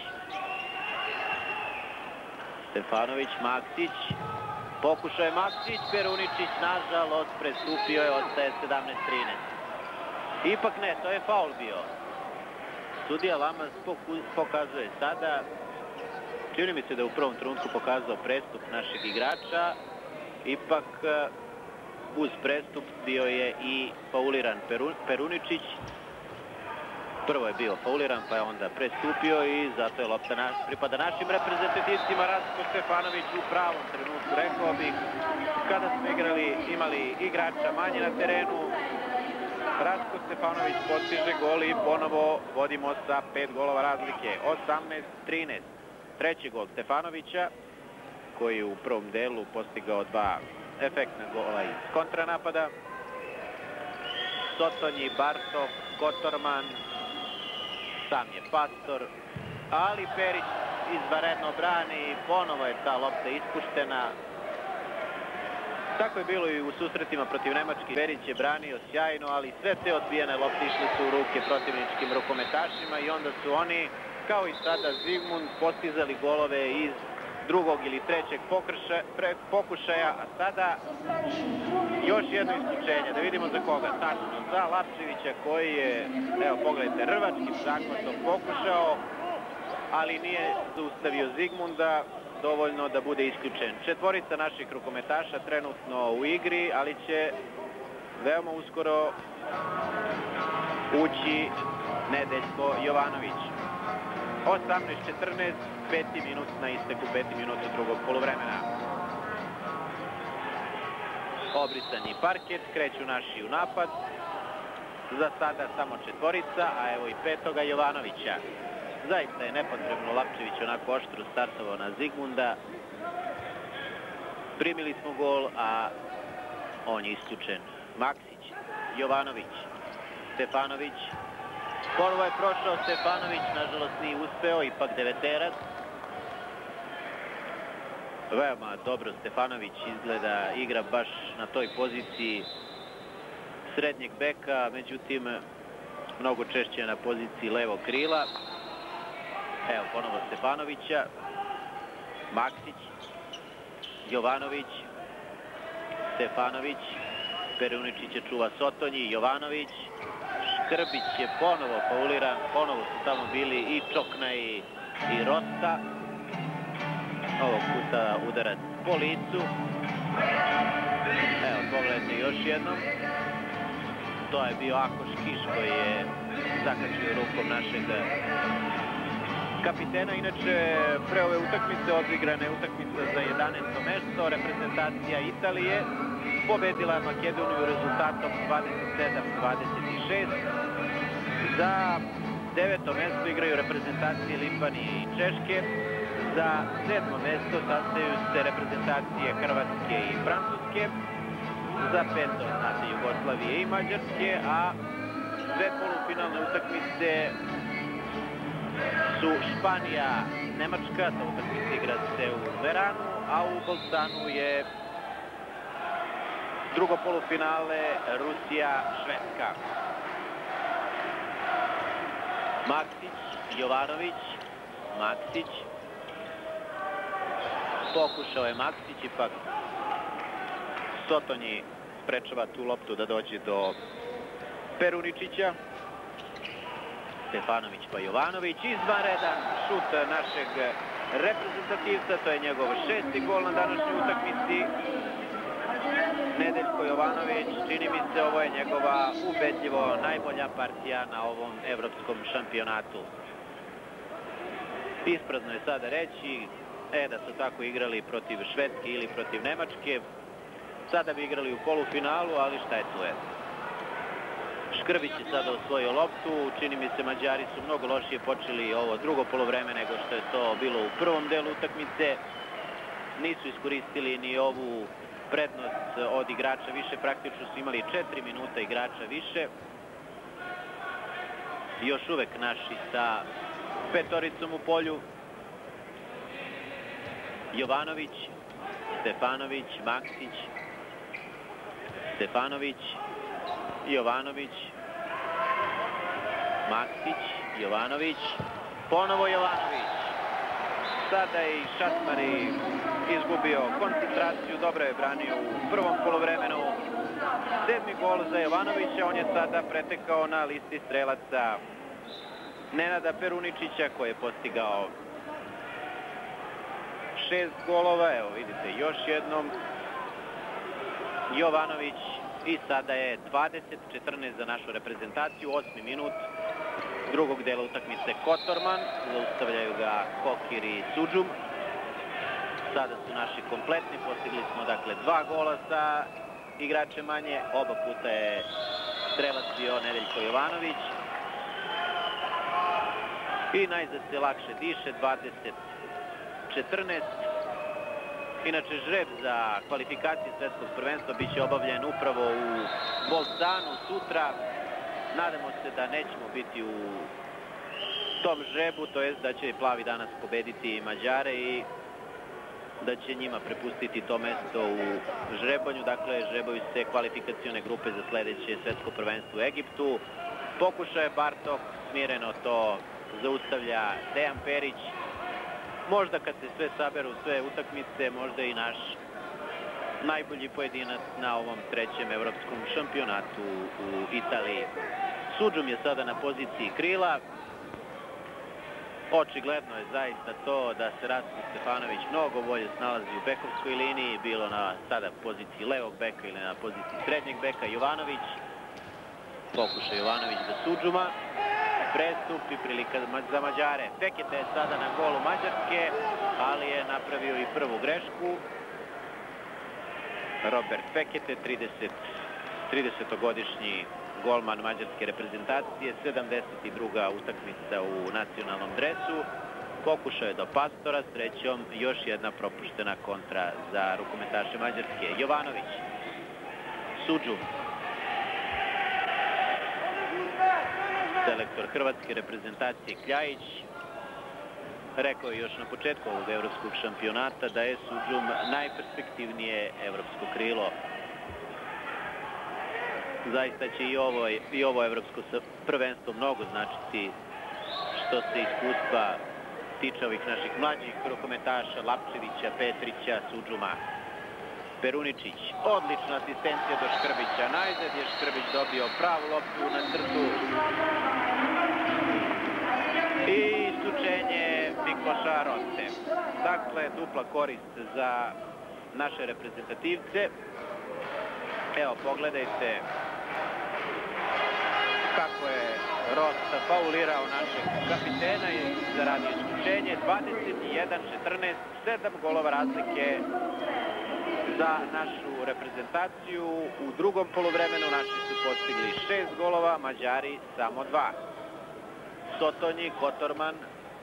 Stefanović, Maksić, pokušao Maksić, Peruničić nažalost prestupio je, ostaje 17-13. Ipak ne, to je faul bio. Sudija Lamas pokazuje sada, čini mi se da je u prvom trenutku pokazao prestup našeg igrača, ipak uz prestup bio je i fauliran Peruničić. Prvo je bio fauliran, pa je onda prestupio i zato je lopta pripada našim reprezentativcima. Ratko Stefanović u pravom trenutku, rekao bih, kada smo imali igrača manje na terenu. Ratko Stefanović postiže gol i ponovo vodimo sa 5 golova razlike, 18-13. Treći gol Stefanovića, koji je u prvom delu postigao 2 efektna gola iz kontranapada. Sotonji, Bartov, Kotorman, sam je Pastor, ali Perić izvanredno brani i ponovo je ta lopta ispuštena. Tako je bilo i u susretima protiv Nemačke. Perić je branio sjajno, ali sve te odbijene lopte išle su u ruke protivničkim rukometašima i onda su oni, kao i sada Zigmund, postizali golove iz drugog ili trećeg pokušaja, a sada još jedno isključenje, da vidimo za koga. Tačno, za Lapčevića koji je, evo pogledajte, rvačkim zahvatom pokušao, ali nije zaustavio Zigmunda, dovoljno da bude isključen. Četvorica naših rukometaša trenutno u igri, ali će veoma uskoro ući Nedeljko Jovanović. 18-14, 5. minut na isteku, 5. minut drugog poluvremena. Obrisani parket, kreću naši u napad. Za sada samo četvorica, a evo i 5. Jovanovića. Zaista je nepotrebno Lapčević onako oštro startovao na Zigmunda. Primili smo gol, a on je isključen. Maksić, Jovanović, Stefanović. Ponovo je prošao Stefanović, nažalost nije uspeo, ipak deveterac. Veoma dobro Stefanović izgleda, igra baš na toj poziciji srednjeg beka, međutim mnogo češće na poziciji levog krila. Evo ponovo Stefanovića, Maksić, Jovanović, Stefanović, Peruničića čuva Sotonji, Jovanović, Škrbić je ponovo fauliran, ponovo su tamo bili i Čokna i Rosta. Ovog puta udarac po licu. Evo, pogledajte još jednom. To je bio Akoš Kiš koji je zakačio rukom našeg kapitena. Inače, pre ove utakmice odigrana je utakmica za 11. mesto. Reprezentacija Italije pobedila Makedoniju rezultatom 27-26. Za 9. mesto igraju reprezentacije Litvanije i Češke. Za 7. mesto sastaju se reprezentacije Hrvatske i Francuske. za peto znate Jugoslavije i Mađarske, a dve polufinalne utakmice su Španija, Nemačka, ta utakmica igra se u Meranu, a u Bolzanu je drugo polufinale Rusija, Švedska. Maksić, Jovanović, Maksić. Pokušao je Maksić, ipak Sotonji sprečava tu loptu da dođe do Peruničića. Stefanović pa Jovanović, izvanredan šut našeg reprezentativca, to je njegov 6. gol na današnjoj utakmici. Nedeljko Jovanović, čini mi se ovo je njegova ubedljivo najbolja partija na ovom evropskom šampionatu. Isprazno je sada reći da su tako igrali protiv Švedske ili protiv Nemačke. Sada bi igrali u polufinalu, ali šta je tu je. Škrbić je sada osvojio loptu, čini mi se Mađari su mnogo lošije počeli ovo drugo polovreme nego što je to bilo u prvom delu utakmice. Nisu iskoristili ni ovu prednost od igrača više, praktično su imali 4 minuta igrača više. Još uvek naši sa petoricom u polju. Jovanović, Stefanović, Maksić, Stefanović, Jovanović, Maksić, Jovanović, ponovo Jovanović. Sada je i Šatmari izgubio koncentraciju, dobro je branio u prvom polovremenu. 7. gol za Jovanovića, on je sada pretekao na listi strelaca Nenada Peruničića koji je postigao 6 golova. Evo vidite još jednom Jovanović i sada je 20-14 za našu reprezentaciju, 8. minut drugog dela utakmice. Kotorman, zaustavljaju ga Kokir i Sudžum. Sada su naši kompletni, postigli smo dakle 2 gola sa igrače manje, oba puta je strelac bio Nedeljko Jovanović. I najzad se lakše diše, 20-14. Inače, žreb za kvalifikacije svetskog prvenstva biće obavljen upravo u Bolzanu sutra. Nadamo se da nećemo biti u tom žrebu, to jest da će plavi danas pobediti Mađare i da će njima prepustiti to mesto u žrebanju. Dakle, žrebaju se kvalifikacione grupe za sledeće svetsko prvenstvo u Egiptu. Pokušao je Bartok, smireno to zaustavlja Dejan Perić. Možda kad se sve saberu, sve utakmice, možda i naš najbolji pojedinac na ovom trećem evropskom šampionatu u Italiji. Sudžum je sada na poziciji krila. Očigledno je zaista to da se Rastko Stefanović mnogo bolje snalazi u bekovskoj liniji, bilo na sada poziciji levog beka ili na poziciji srednjeg beka. Jovanović, pokuša Jovanović do Sudžuma. Prestup i prilika za Mađare. Fekete je sada na golu Mađarske, ali je napravio i prvu grešku. Robert Fekete, 30-godišnji golman mađarske reprezentacije, 72. utakmica u nacionalnom dresu. Pokušao je do Pastora, srećom još jedna propuštena kontra za rukometaše Mađarske. Jovanović, Sudžum. Selektor hrvatske reprezentacije Kljajić rekao je još na početku ovog evropskog šampionata da je Sudžum najperspektivnije evropsko krilo. Zaista će i ovo evropsko prvenstvo mnogo značiti što se iskustva tiče ovih naših mlađih rukometaša Lapčevića, Petrića, Sudžuma. Peruničić, odlična asistencija do Škrbića. Najzad je Škrbić dobio pravu loptu na crtu. I isključenje Mikloša Roste. Dakle, dupla korist za naše reprezentativce. Evo, pogledajte kako je Rosta faulirao našeg kapitena i zaradio isključenje. 21-14, 7 golova razlike za našu reprezentaciju. U drugom poluvremenu naši su postigli 6 golova, Mađari samo 2. Sotonji, Kotorman,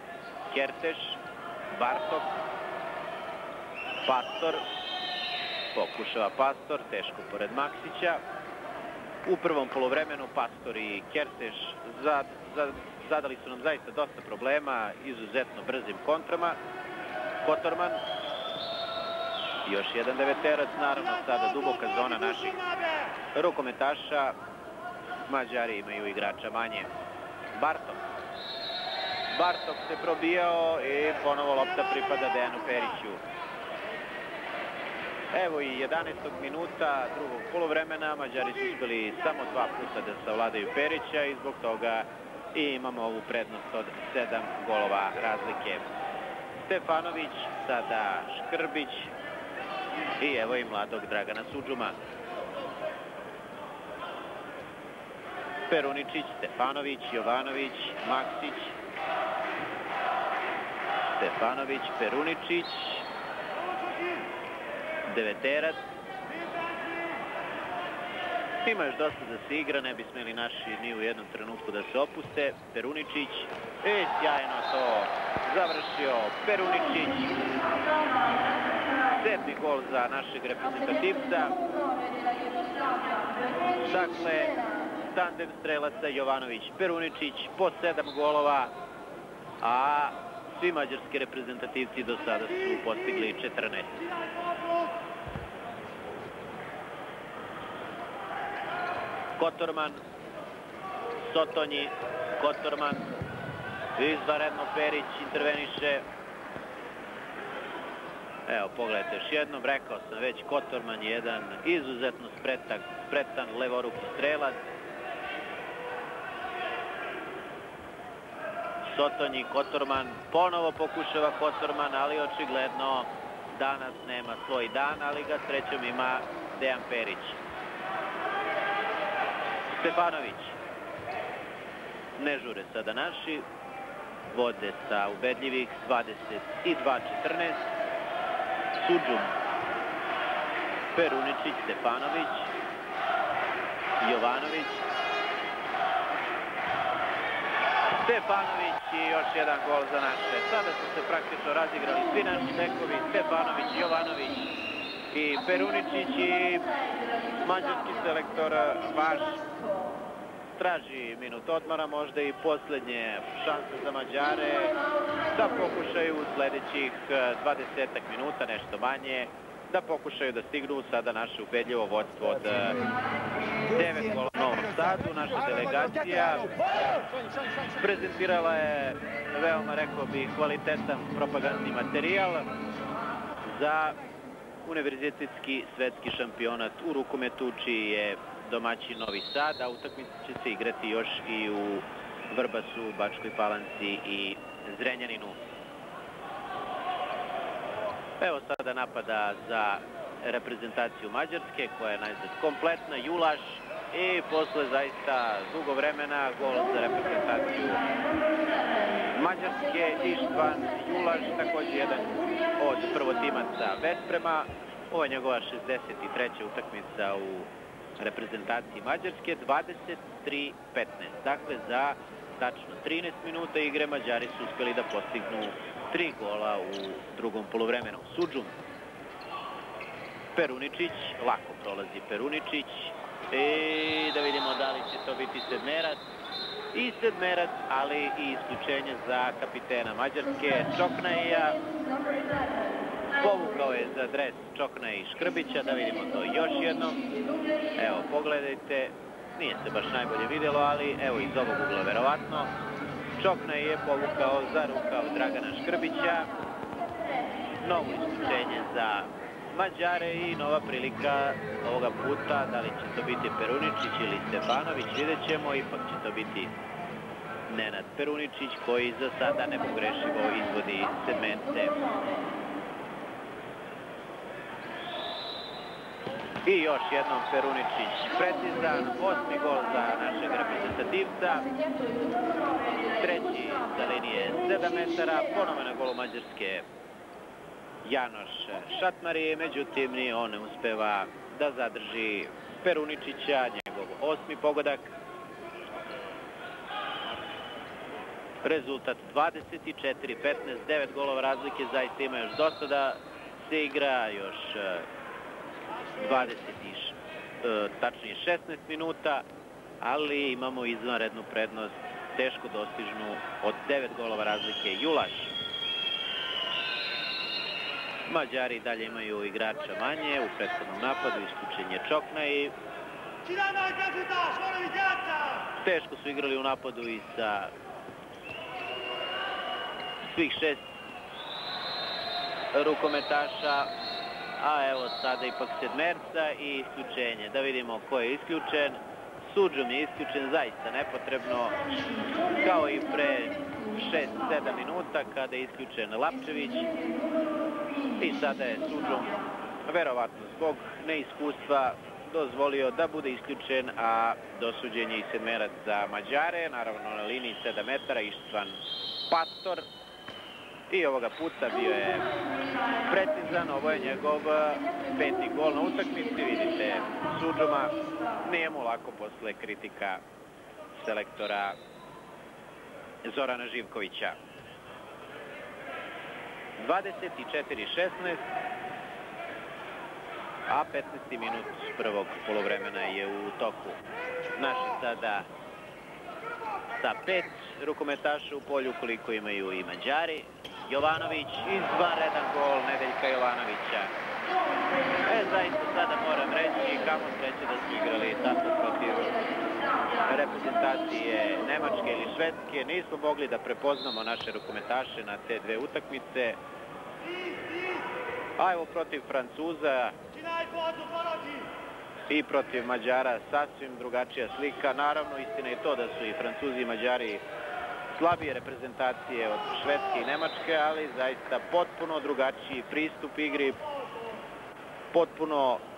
Kerteš, Bartok, Pastor, Pokušava Pastor, teško pored Maksića. U prvom polovremenu Pastor i Kerteš zadali su nam zaista dosta problema, izuzetno brzim kontrama. Kotorman, još jedan deveterac, naravno sada duboka zona naših rukometaša. Mađari imaju igrača manje. Bartok se probijao i ponovo lopta pripada Dejanu Periću. Evo i 11. minuta drugog polovremena. Mađari su uspeli samo 2 puta da savladaju Perića i zbog toga i imamo ovu prednost od 7 golova razlike. Stefanović, sada Škrbić i evo i mladog Dragana Sudžuma. Peruničić, Stefanović, Jovanović, Maksić. Stefanović, Peruničić. Deveterac. Ima još dosta da se igra, ne bi smeli naši ni u jednom trenutku da se opuste. Peruničić. Sjajno to završio Peruničić. 7. gol za našeg reprezentativca. Dakle, tandem strelaca Jovanović-Peruničić po 7 golova, a svi mađarski reprezentativci do sada su postigli 14. Kotorman, Sotonji, Kotorman, izvanredno Perić interveniše. Evo, pogledajte još jednom, rekao sam već, Kotorman je jedan izuzetno spretan levoruki strelac. Sotonji, Kotorman, ponovo pokušava Kotorman, ali očigledno danas nema svoj dan, ali ga srećom ima Dejan Perić. Stefanović. Ne žure sada naši, vode sa ubedljivih 22-14. Sudžum, Peruničić, Stefanović, Jovanović. Stefanović i još jedan gol za naše. Sada su se praktično razigrali svi naši bekovi, Stefanović, Jovanović i Peruničić, i mađarski selektor Vaš traži minut odmora, možda i posljednje šanse za Mađare da pokušaju u sledećih 20 minuta, nešto manje, da pokušaju da stignu sada naše ubedljivo vodstvo od 9 gola u Novom Sadu. Naša delegacija prezentirala je veoma, rekao bih, kvalitetan propagandni materijal za univerzitetski svetski šampionat u rukometu, čiji je domaćin Novi Sad, a utakmica će se igrati još i u Vrbasu, Bačkoj Palanci i Zrenjaninu. Evo sada napada za reprezentaciju Mađarske, koja je najzad kompletna, Julaš, i posle zaista dugo vremena gol za reprezentaciju Mađarske, Ištvan Julaš, također jedan od prvotimaca Vesprema. Ovo je njegova 63. utakmica u reprezentaciji Mađarske, 23-15. Dakle, za tačno 13 minuta igre Mađari su uspjeli da postignu 3 gola u drugom poluvremenu. Sudžum, Peruničić, lako prolazi Peruničić, i da vidimo da li će to biti sedmerac. I sedmerac, ali i isključenje za kapitena Mađarske, Čoknaija. Povukao je za dres Čokna i Škrbića, da vidimo to još jednom. Evo, pogledajte, nije se baš najbolje vidjelo, ali evo iz ovog ugla verovatno. Čokna je povukao za rukav Dragana Škrbića. Novo isključenje za Mađare i nova prilika ovoga puta, da li će to biti Peruničić ili Stefanović, vidjet ćemo, ipak će to biti Nenad Peruničić, koji za sada nepogrešivo izvodi segmente. I još jednom Peruničić precizan, 8. gol za našeg reprezentativca, 3. za linije 7 metara, ponovo na golu Mađarske Janoš Šatmari, međutim ni on ne uspeva da zadrži Peruničića, njegov 8. pogodak. Rezultat 24-15, 9 golova razlike, zaista ima još dosta da se igra, još tačnije 16 minuta, ali imamo izvanrednu prednost, teško dostižnu, od 9 golova razlike. Julaš. Mađari dalje imaju igrača manje, u prethodnom napadu isključen je Čokna i teško su igrali u napadu i sa svih 6 rukometaša, a evo sada ipak sedmerca i isključenje. Da vidimo ko je isključen. Sudžum je isključen zaista nepotrebno, kao i pre 6-7 minuta kada je isključen Lapčević. I sada je Sudžum, verovatno zbog neiskustva, dozvolio da bude isključen, a dosuđen je i sedmerac za Mađare, naravno na liniji 7 metara, Ištvan Pastor. I ovoga puta bio je precizan, ovo je njegov 5. gol na utakmici. Vidite, Sudžuma nije mu lako posle kritika selektora Zorana Živkovića. 24-16, a 15. minut prvog polovremena je u toku. Naši sada sa 5 rukometaša u polju, koliko imaju i Mađari. Jovanović, izvanredan gol Nedeljka Jovanovića. Zaista sada moram reći, kamo sreće da su igrali tako protiv reprezentacije Nemačke ili Švedske. Nismo mogli da prepoznamo naše rukometaše na te dve utakmice. A evo protiv Francuza i protiv Mađara sasvim drugačija slika. Naravno, istina je to da su i Francuzi i Mađari slabije reprezentacije od Švedske i Nemačke, ali zaista potpuno drugačiji pristup igri, potpuno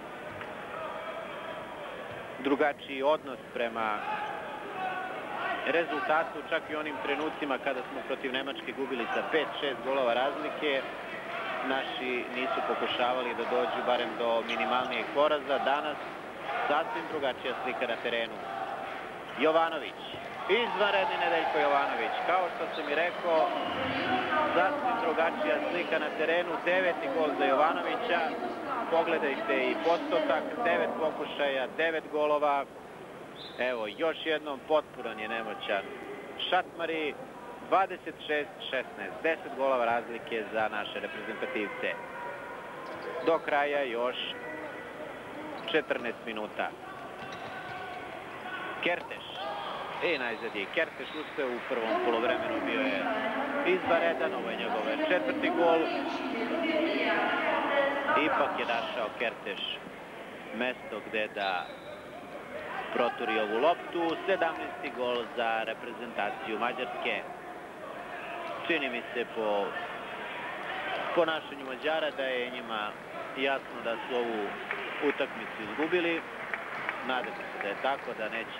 drugačiji odnos prema rezultatu, čak i onim trenucima kada smo protiv Nemačke gubili sa 5-6 golova razlike. Naši nisu pokušavali da dođu barem do minimalnijeg poraza. Danas sasvim drugačija slika na terenu. Jovanović, izvanredni Nedeljko Jovanović, kao što sam i rekao, sasvim drugačija slika na terenu. 9. gol za Jovanovića, pogledajte i postotak, 9 pokušaja, 9 golova. Evo, još jednom potpuno je nemoćan šatmari. 26-16, 10 golova razlike za naše reprezentativce. Do kraja još 14 minuta. Kerteš. I najzad je Kerteš uspeo u prvom polovremenu, bio je izvanredan, ovo je njegov 4. gol. Ipak je našao Kerteš mesto gde da proturi ovu loptu. 17. gol za reprezentaciju Mađarske. Čini mi se po ponašanju Mađara da je njima jasno da su ovu utakmicu izgubili. Nadam se da je tako, da neće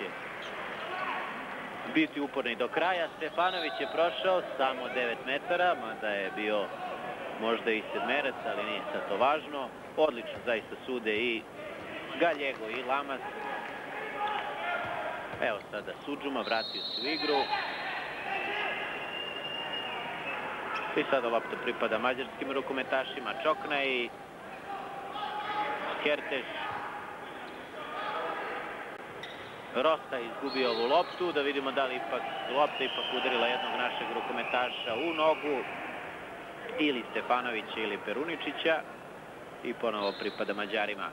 biti uporni do kraja. Stefanović je prošao samo 9 metara, mada je bio možda i sedmerac, ali nije sad to važno. Odlično zaista sude i Galjego i Lamas. Evo sada Sudžuma, vratio se u igru. I sada lopta pripada mađarskim rukometašima. Čokna i Kerteš. Rosta izgubio ovu loptu. Da vidimo da li lopta ipak udarila jednog našeg rukometaša u nogu. Ili Stefanovića ili Peruničića. I ponovo pripada Mađarima.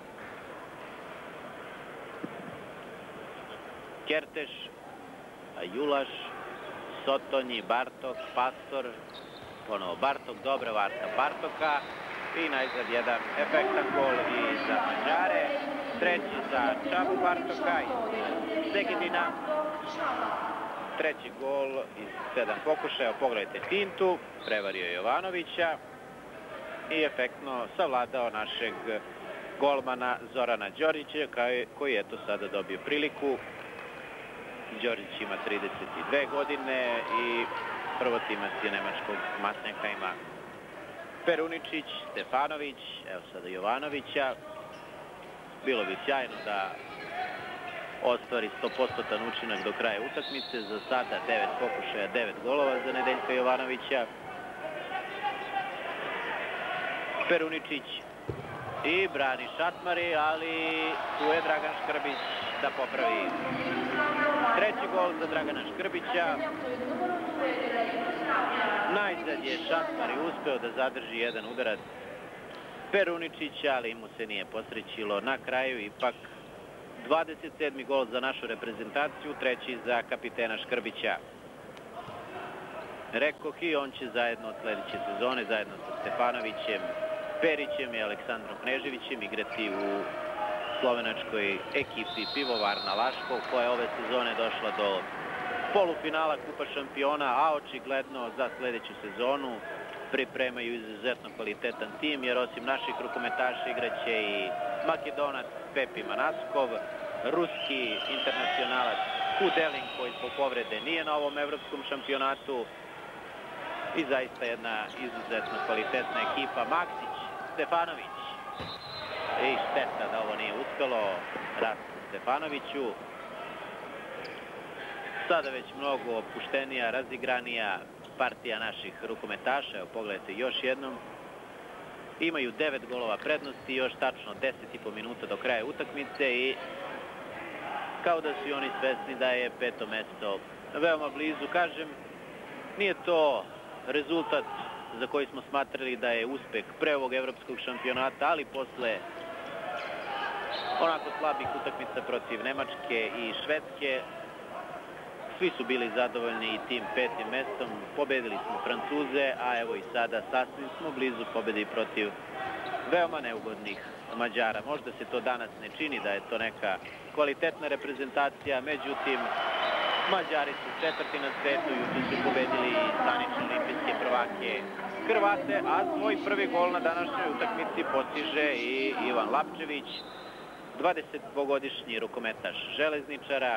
Kerteš, Julaš, Sotonji, Bartok, Pastor. Ponovo Bartok, dobra varka Bartoka i najzad jedan efektan gol i za Mađare. Treći za Čabu Bartoka iz Segedina. Treći gol iz 7 pokušaja. Pogledajte fintu, prevario Jovanovića i efektno savladao našeg golmana Zorana Đorđića, koji eto sada dobio priliku. Đorđić ima 32 godine i prvotimac je nemačkog Massenheima. Peruničić, Stefanović, evo sada Jovanovića. Bilo bi sjajno da ostvari 100% učinak do kraja utakmice. Za sada 9 pokušaja, 9 golova za Nedeljka Jovanovića. Peruničić I brani Šatmari, ali tu je Dragan Škrbić da popravi. Treći gol za Dragana Škrbića. Najzad je Šatmari uspeo da zadrži jedan udarac Peruničića, ali mu se nije posrećilo. Na kraju ipak 27. gol za našu reprezentaciju, treći za kapitena Škrbića. Rekoh i on će zajedno od sledeće sezone, zajedno sa Stefanovićem, Perićem i Aleksandrom Kneževićem igrati u slovenačkoj ekipi Pivovarna Laško, koja je ove sezone došla do polufinala Kupa šampiona, a očigledno za sledeću sezonu pripremaju izuzetno kvalitetan tim, jer osim naših rukometaša igraće i Makedonac Pepi Manaskov, ruski internacionalac Kudelin, koji zbog povrede nije na ovom evropskom šampionatu, i zaista jedna izuzetno kvalitetna ekipa. Maksić, Stefanović, i šteta da ovo nije uspelo Rastku Stefanoviću. Sada već mnogo opuštenija, razigranija partija naših rukometaša. Evo, pogledajte još jednom. Imaju 9 golova prednosti, još tačno 10,5 minuta do kraja utakmice i kao da su oni svesni da je peto mesto veoma blizu. Kažem, nije to rezultat za koji smo smatrali da je uspeh pre ovog evropskog šampionata, ali posle onako slabih utakmica protiv Nemačke i Švedske svi su bili zadovoljni i tim petim mestom. Pobedili smo Francuze, a evo i sada sasvim smo blizu pobedi protiv veoma neugodnih Mađara. Možda se to danas ne čini da je to neka kvalitetna reprezentacija, međutim Mađari su četvrti na svetu, jutro su pobedili stanične olimpijske prvake Hrvate, a svoj prvi gol na današnjoj utakmici postiže i Ivan Lapčević, 22-godišnji rukometaš Železničara.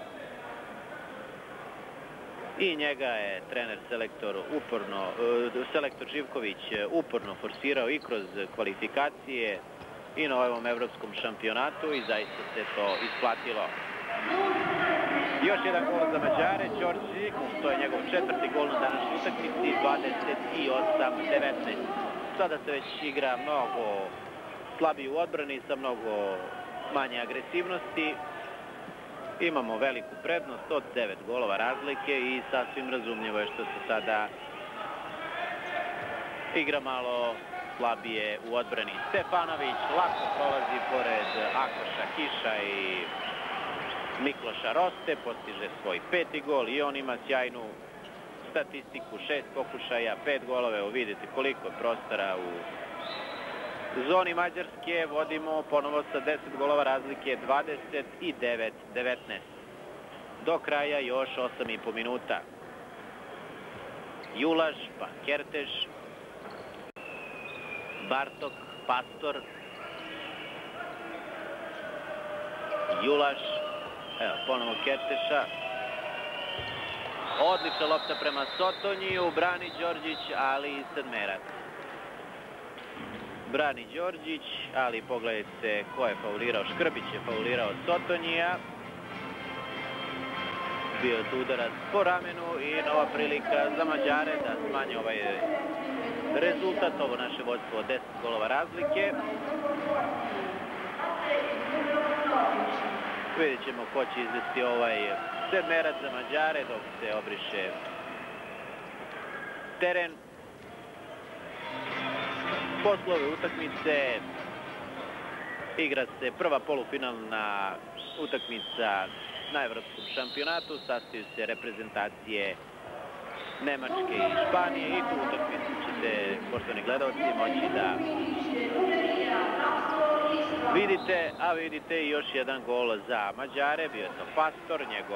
I njega je trener selektor Živković uporno forsirao i kroz kvalifikacije i na ovom evropskom šampionatu i zaista se to isplatilo. Još jedan gol za Mađare, Đorđe, to je njegov četvrti gol na današnjoj utakmici, 28-19. Sada se već igra mnogo slabiji u odbrani, sa mnogo manje agresivnosti. Imamo veliku prednost od 9 golova razlike i sasvim razumljivo je što se sada igra malo slabije u odbrani. Stefanović lako prolazi pored Akoša Kiša i Mikloša Roste, postiže svoj peti gol i on ima sjajnu statistiku, 6 pokušaja, 5 golove. Evo vidite koliko je prostora u zoni Mađarske. Vodimo ponovo sa 10 golova razlike, 29-19. Do kraja još 8,5 minuta. Julaš, pa Kertež, Bartok, Pastor, Julaš, evo ponovo Kerteša. Odlična lopta prema Sotonjiju, brani Đorđić, ali i Sedmerac. Brani Đorđić, ali pogledajte ko je faulirao. Škrbić je faulirao Sotonjija. Bio je tu udarac po ramenu i nova prilika za Mađare da smanje ovaj rezultat, ovo naše vodstvo od 10 golova razlike. Vidjet ćemo ko će izvesti ovaj Sedmerac za Mađare dok se obriše teren. Posle ove utakmice igra se prva polufinalna utakmica na evropskom šampionatu. Sastaju se reprezentacije Nemačke i Španije i tu utakmicu ćete, poštovani gledalci, moći da vidite, a vidite i još jedan gol za Mađare. Bio je to Pastor, njegov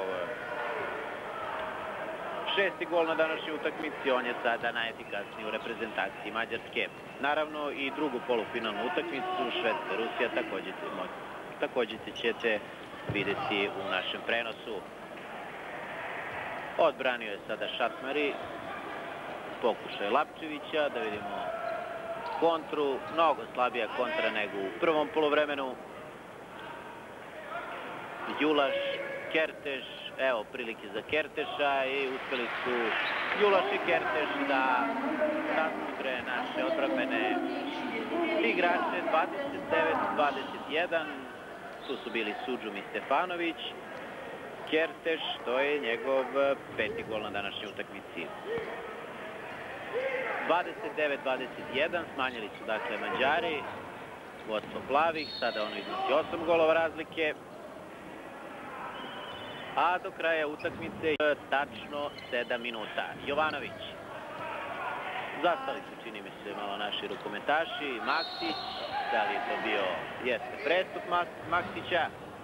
6. gol na današnjoj utakmici. On je sada najefikasniji u reprezentaciji Mađarske. Naravno i drugu polufinalnu utakmicu Švedska-Rusija također ćete vidjeti u našem prenosu. Odbranio je sada Šatmari, pokušaj Lapčevića, da vidimo kontru, mnogo slabija kontra nego u prvom poluvremenu. Julaš, Kertež, evo prilike za Kerteša i uspeli su Julaš i Kertež da razmudre naše odbrambene igrače, 29-21. Tu su bili Sudžum i Stefanović. Kerteš, to je njegov 5. gol na današnjoj utakmici. 29-21, smanjili su dakle Mađari, vodstvo plavih, sada ono iznosi 8 golova razlike. A do kraja utakmice tačno 7 minuta. Jovanović. Zastali su, čini mi se, malo naši rukometaši. Maksić, da li je to bio, jeste prestup Maksića.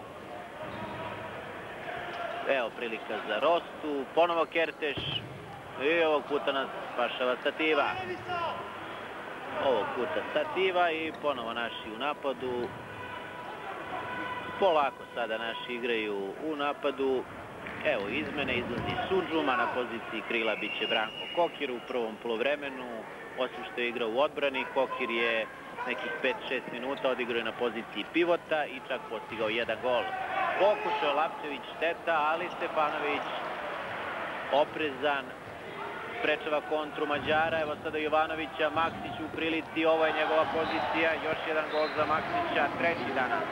Evo prilika za Rostu, ponovo Kerteš i ovog puta nas spašava Stativa. Ovog puta Stativa i ponovo naši u napadu. Polako sada naši igraju u napadu. Evo izmene, izlazi Sudžuma, na poziciji krila biće Branko Kokir u prvom poluvremenu. Osim što je igrao u odbrani, Kokir je nekih 5-6 minuta odigrao na poziciji pivota i čak postigao 1 gol. Pokušao Lapčević, šteta, ali Stefanović oprezan, sprečava kontru Mađara. Evo sada Jovanovića, Maksić u prilici, ovo je njegova pozicija, još 1 gol za Maksića, treći danas.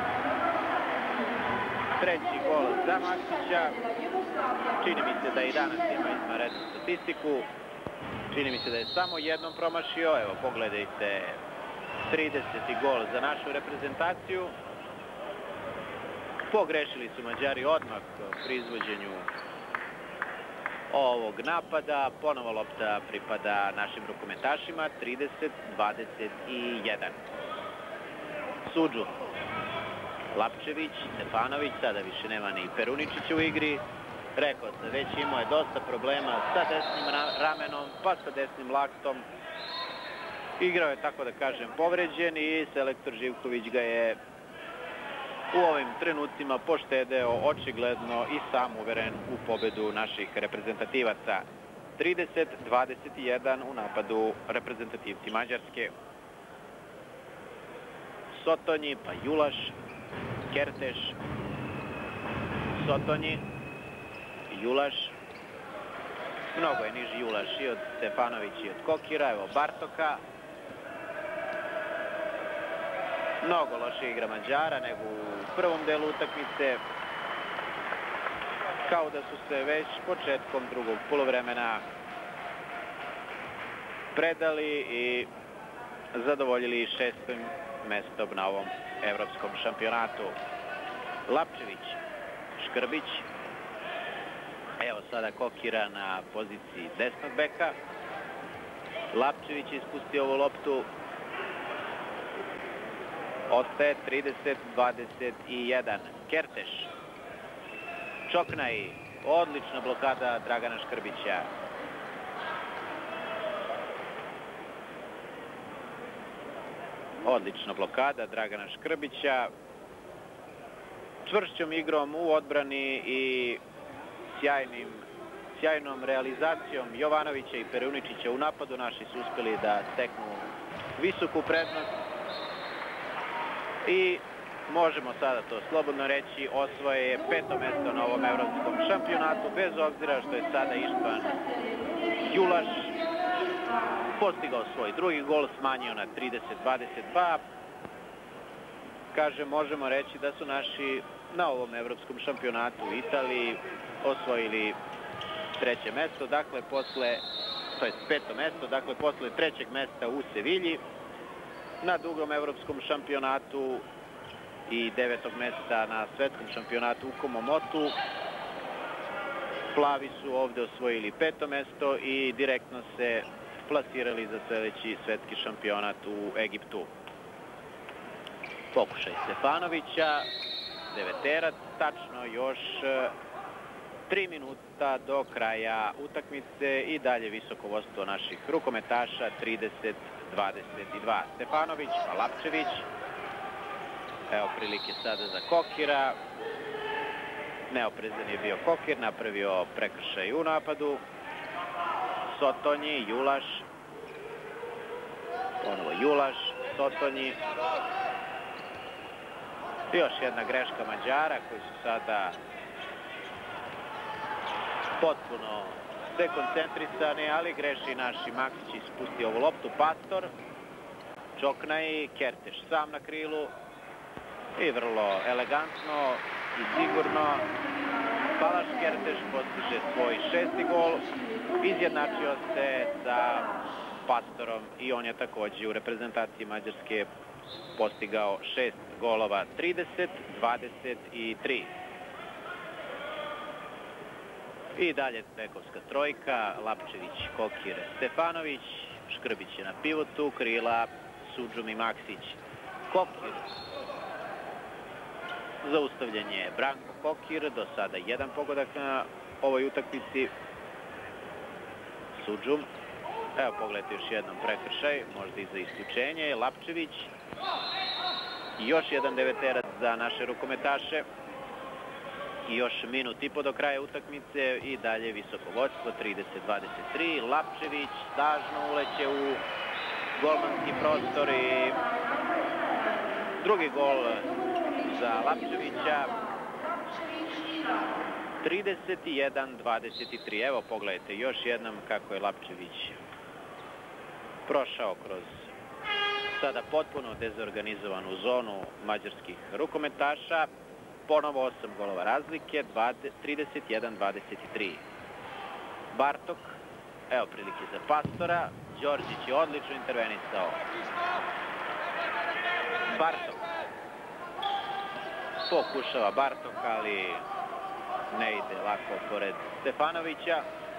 Treći gol za Maksića. Čini mi se da i danas ima izvanrednu statistiku. Čini mi se da je samo jednom promašio. Evo, pogledajte, 30. gol za našu reprezentaciju. Pogrešili su Mađari odmah pri izvođenju ovog napada. Ponovo lopta pripada našim rukometašima. 30-21. Sudžum, Lapčević, Stefanović, sada više nema ni Peruničića u igri. Rekao sam, već imao je dosta problema sa desnim ramenom, pa sa desnim laktom. Igrao je, tako da kažem, povređen i selektor Živković ga je u ovim trenucima poštedeo, očigledno i sam uveren u pobedu naših reprezentativaca. 30-21 u napadu reprezentativci Mađarske. Sotonji, pa Julaš, Kerteš, Sotonji, Julaš. Mnogo je niži Julaš i od Stefanovića i od Kokira. Evo Bartoka. Mnogo loše igra Mađara nego u prvom delu utakmice. Kao da su se već početkom drugog poluvremena predali i zadovoljili 6. mestom na ovom evropskom šampionatu. Lapčević, Škrbić. Evo sada Kokira na poziciji desnog beka. Lapčević je ispustio ovu loptu. Ostaje 30-21. Kerteš. Čoknaj. Odlična blokada Dragana Škrbića. Odlična blokada Dragana Škrbića. Čvršćom igrom u odbrani i sjajnom realizacijom Jovanovića i Peruničića u napadu naši su uspjeli da steknu visoku prednost i možemo sada to slobodno reći, osvoje 5. mesto na ovom evropskom šampionatu, bez obzira što je sada Ištvan Julaš postigao svoj drugi gol, smanjio na 30-22. Kažem, možemo reći da su naši na ovom evropskom šampionatu u Italiji osvojili 3. mesto, dakle posle, to je 5. mesto, dakle posle 3. mesta u Sevilji, na drugom evropskom šampionatu i 9. mesta na svetskom šampionatu u Kumamotu. Plavi su ovde osvojili 5. mesto i direktno se plasirali za sljedeći svetski šampionat u Egiptu. Pokušaj Stefanovića, deveterac, tačno još 3 minuta do kraja utakmice i dalje visoko vodstvo naših rukometaša, 30-22. Stefanović, pa Lapčević. Evo prilike sada za Kokira. Neoprezan je bio Kokir, napravio prekršaj u napadu. Sotonji, Julaš. Ponovo Julaš, Sotonji. Još jedna greška Mađara koji su sada potpuno dekoncentrisani, ali greši naši Maksić, ispusti ovu loptu. Pastor. Čoknaj, Kerteš sam na krilu i vrlo elegantno i sigurno Balaš Kerteš postiže svoj 6. gol, izjednačio se sa Pastorom i on je također u reprezentaciji Mađarske postigao 6 golova, 30-23. I dalje bekovska trojka, Lapčević, Kokir, Stefanović, Škrbić je na pivotu, krila Sudžum i Maksić. Kokir, zaustavljen je Branko Kokir, do sada 1 pogodak na ovoj utakmici. Sudžum, evo pogledajte još jednom prekršaj, možda i za isključenje. Lapčević, još jedan deveterac za naše rukometaše. I još minut i po do kraja utakmice i dalje visoko vođstvo, 30-23. Lapčević snažno uleće u golmanski prostor i drugi gol za Lapčevića. 31-23. Evo pogledajte još jednom kako je Lapčević prošao kroz sada potpuno dezorganizovanu zonu mađarskih rukometaša. Ponovo 8 golova razlike, 31-23. Bartok, evo prilike za Pastora, Đorđić je odlično intervenisao. Bartok, pokušava Bartok, ali ne ide lako pored Stefanovića.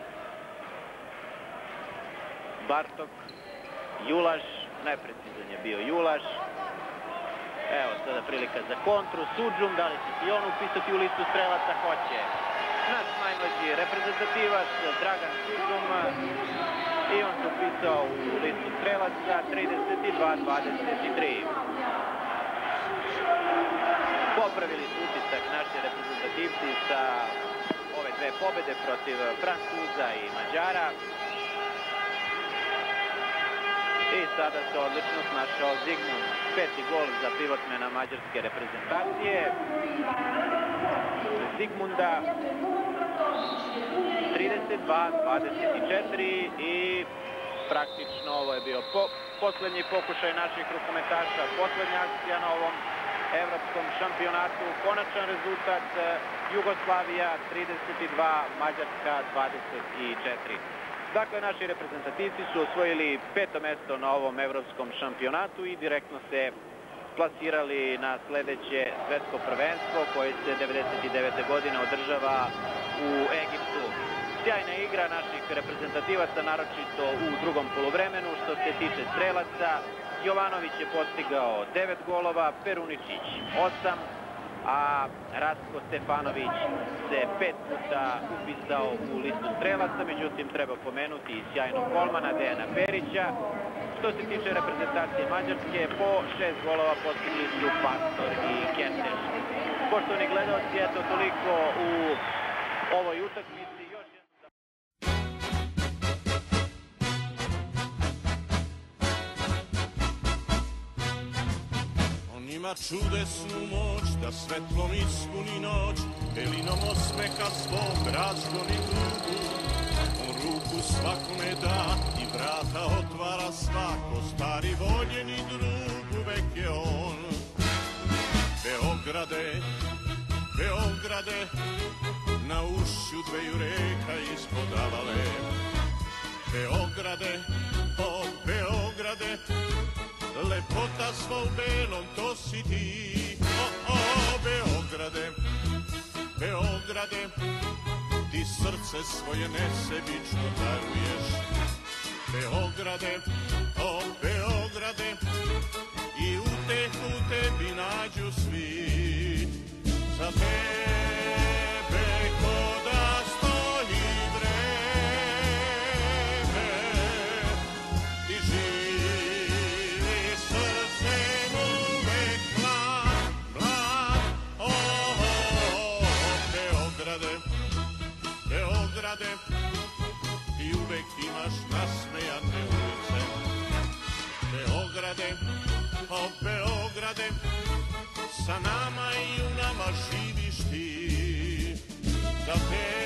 Bartok, Julaš, neprecizan je bio Julaš. Evo sada prilika za kontru, Sudžum, da li će se i on upisati u listu strelaca? Hoće. Naš najmlađi reprezentativac Dragan Sudžum i on se upisao u listu strelaca, 32-23. Popravili su utisak naši reprezentativci sa ove dve pobede protiv Francuza i Mađara. I sada se odlično snašao Zigmund. 5. gol za pivotmena mađarske reprezentacije. Zigmunda 32-24 i praktično ovo je bio posljednji pokušaj naših rukometaša, posljednja akcija na ovom evropskom šampionatu. Konačan rezultat Jugoslavija 32, Mađarska 24. Dakle, naši reprezentativci su osvojili 5. mesto na ovom evropskom šampionatu i direktno se plasirali na sledeće svetsko prvenstvo koje se 99. godine održava u Egiptu. Sjajna igra naših reprezentativaca, naročito u drugom poluvremenu. Što se tiče strelaca, Jovanović je postigao 9 golova, Peruničić 8, a Rastko Stefanović se 5 puta upisao u listu strelaca, međutim treba pomenuti i sjajnog golmana Dejana Perića. Što se tiče reprezentacije Mađarske, po 6 golova postigli su Pastor i Kerteš. Poštovani gledalci, eto toliko u ovoj utakmici. Ima čudesnu moć da svetlom ispuni noć, belinom osmeha svog razgoni tugu. On ruku svakome da i vrata otvara svako, stari voljeni drug uvek je on. Beograde, Beograde, na ušću dveju reka ispod Avale. Beograde, o Beograde, lepota sva u belom, to si ti. O, Beograde, Beograde, ti srce svoje nesebično daruješ. Beograde, o Beograde, i utehu tebi nađu svi. Za tebe ko da stoji vreme, ti živi srcem uvek mlad, mlad. O, Beograde, Beograde, ti uvek imaš nasmejane ulice. Beograde, o Beograde, sa nama i u nama živiš ti. Za te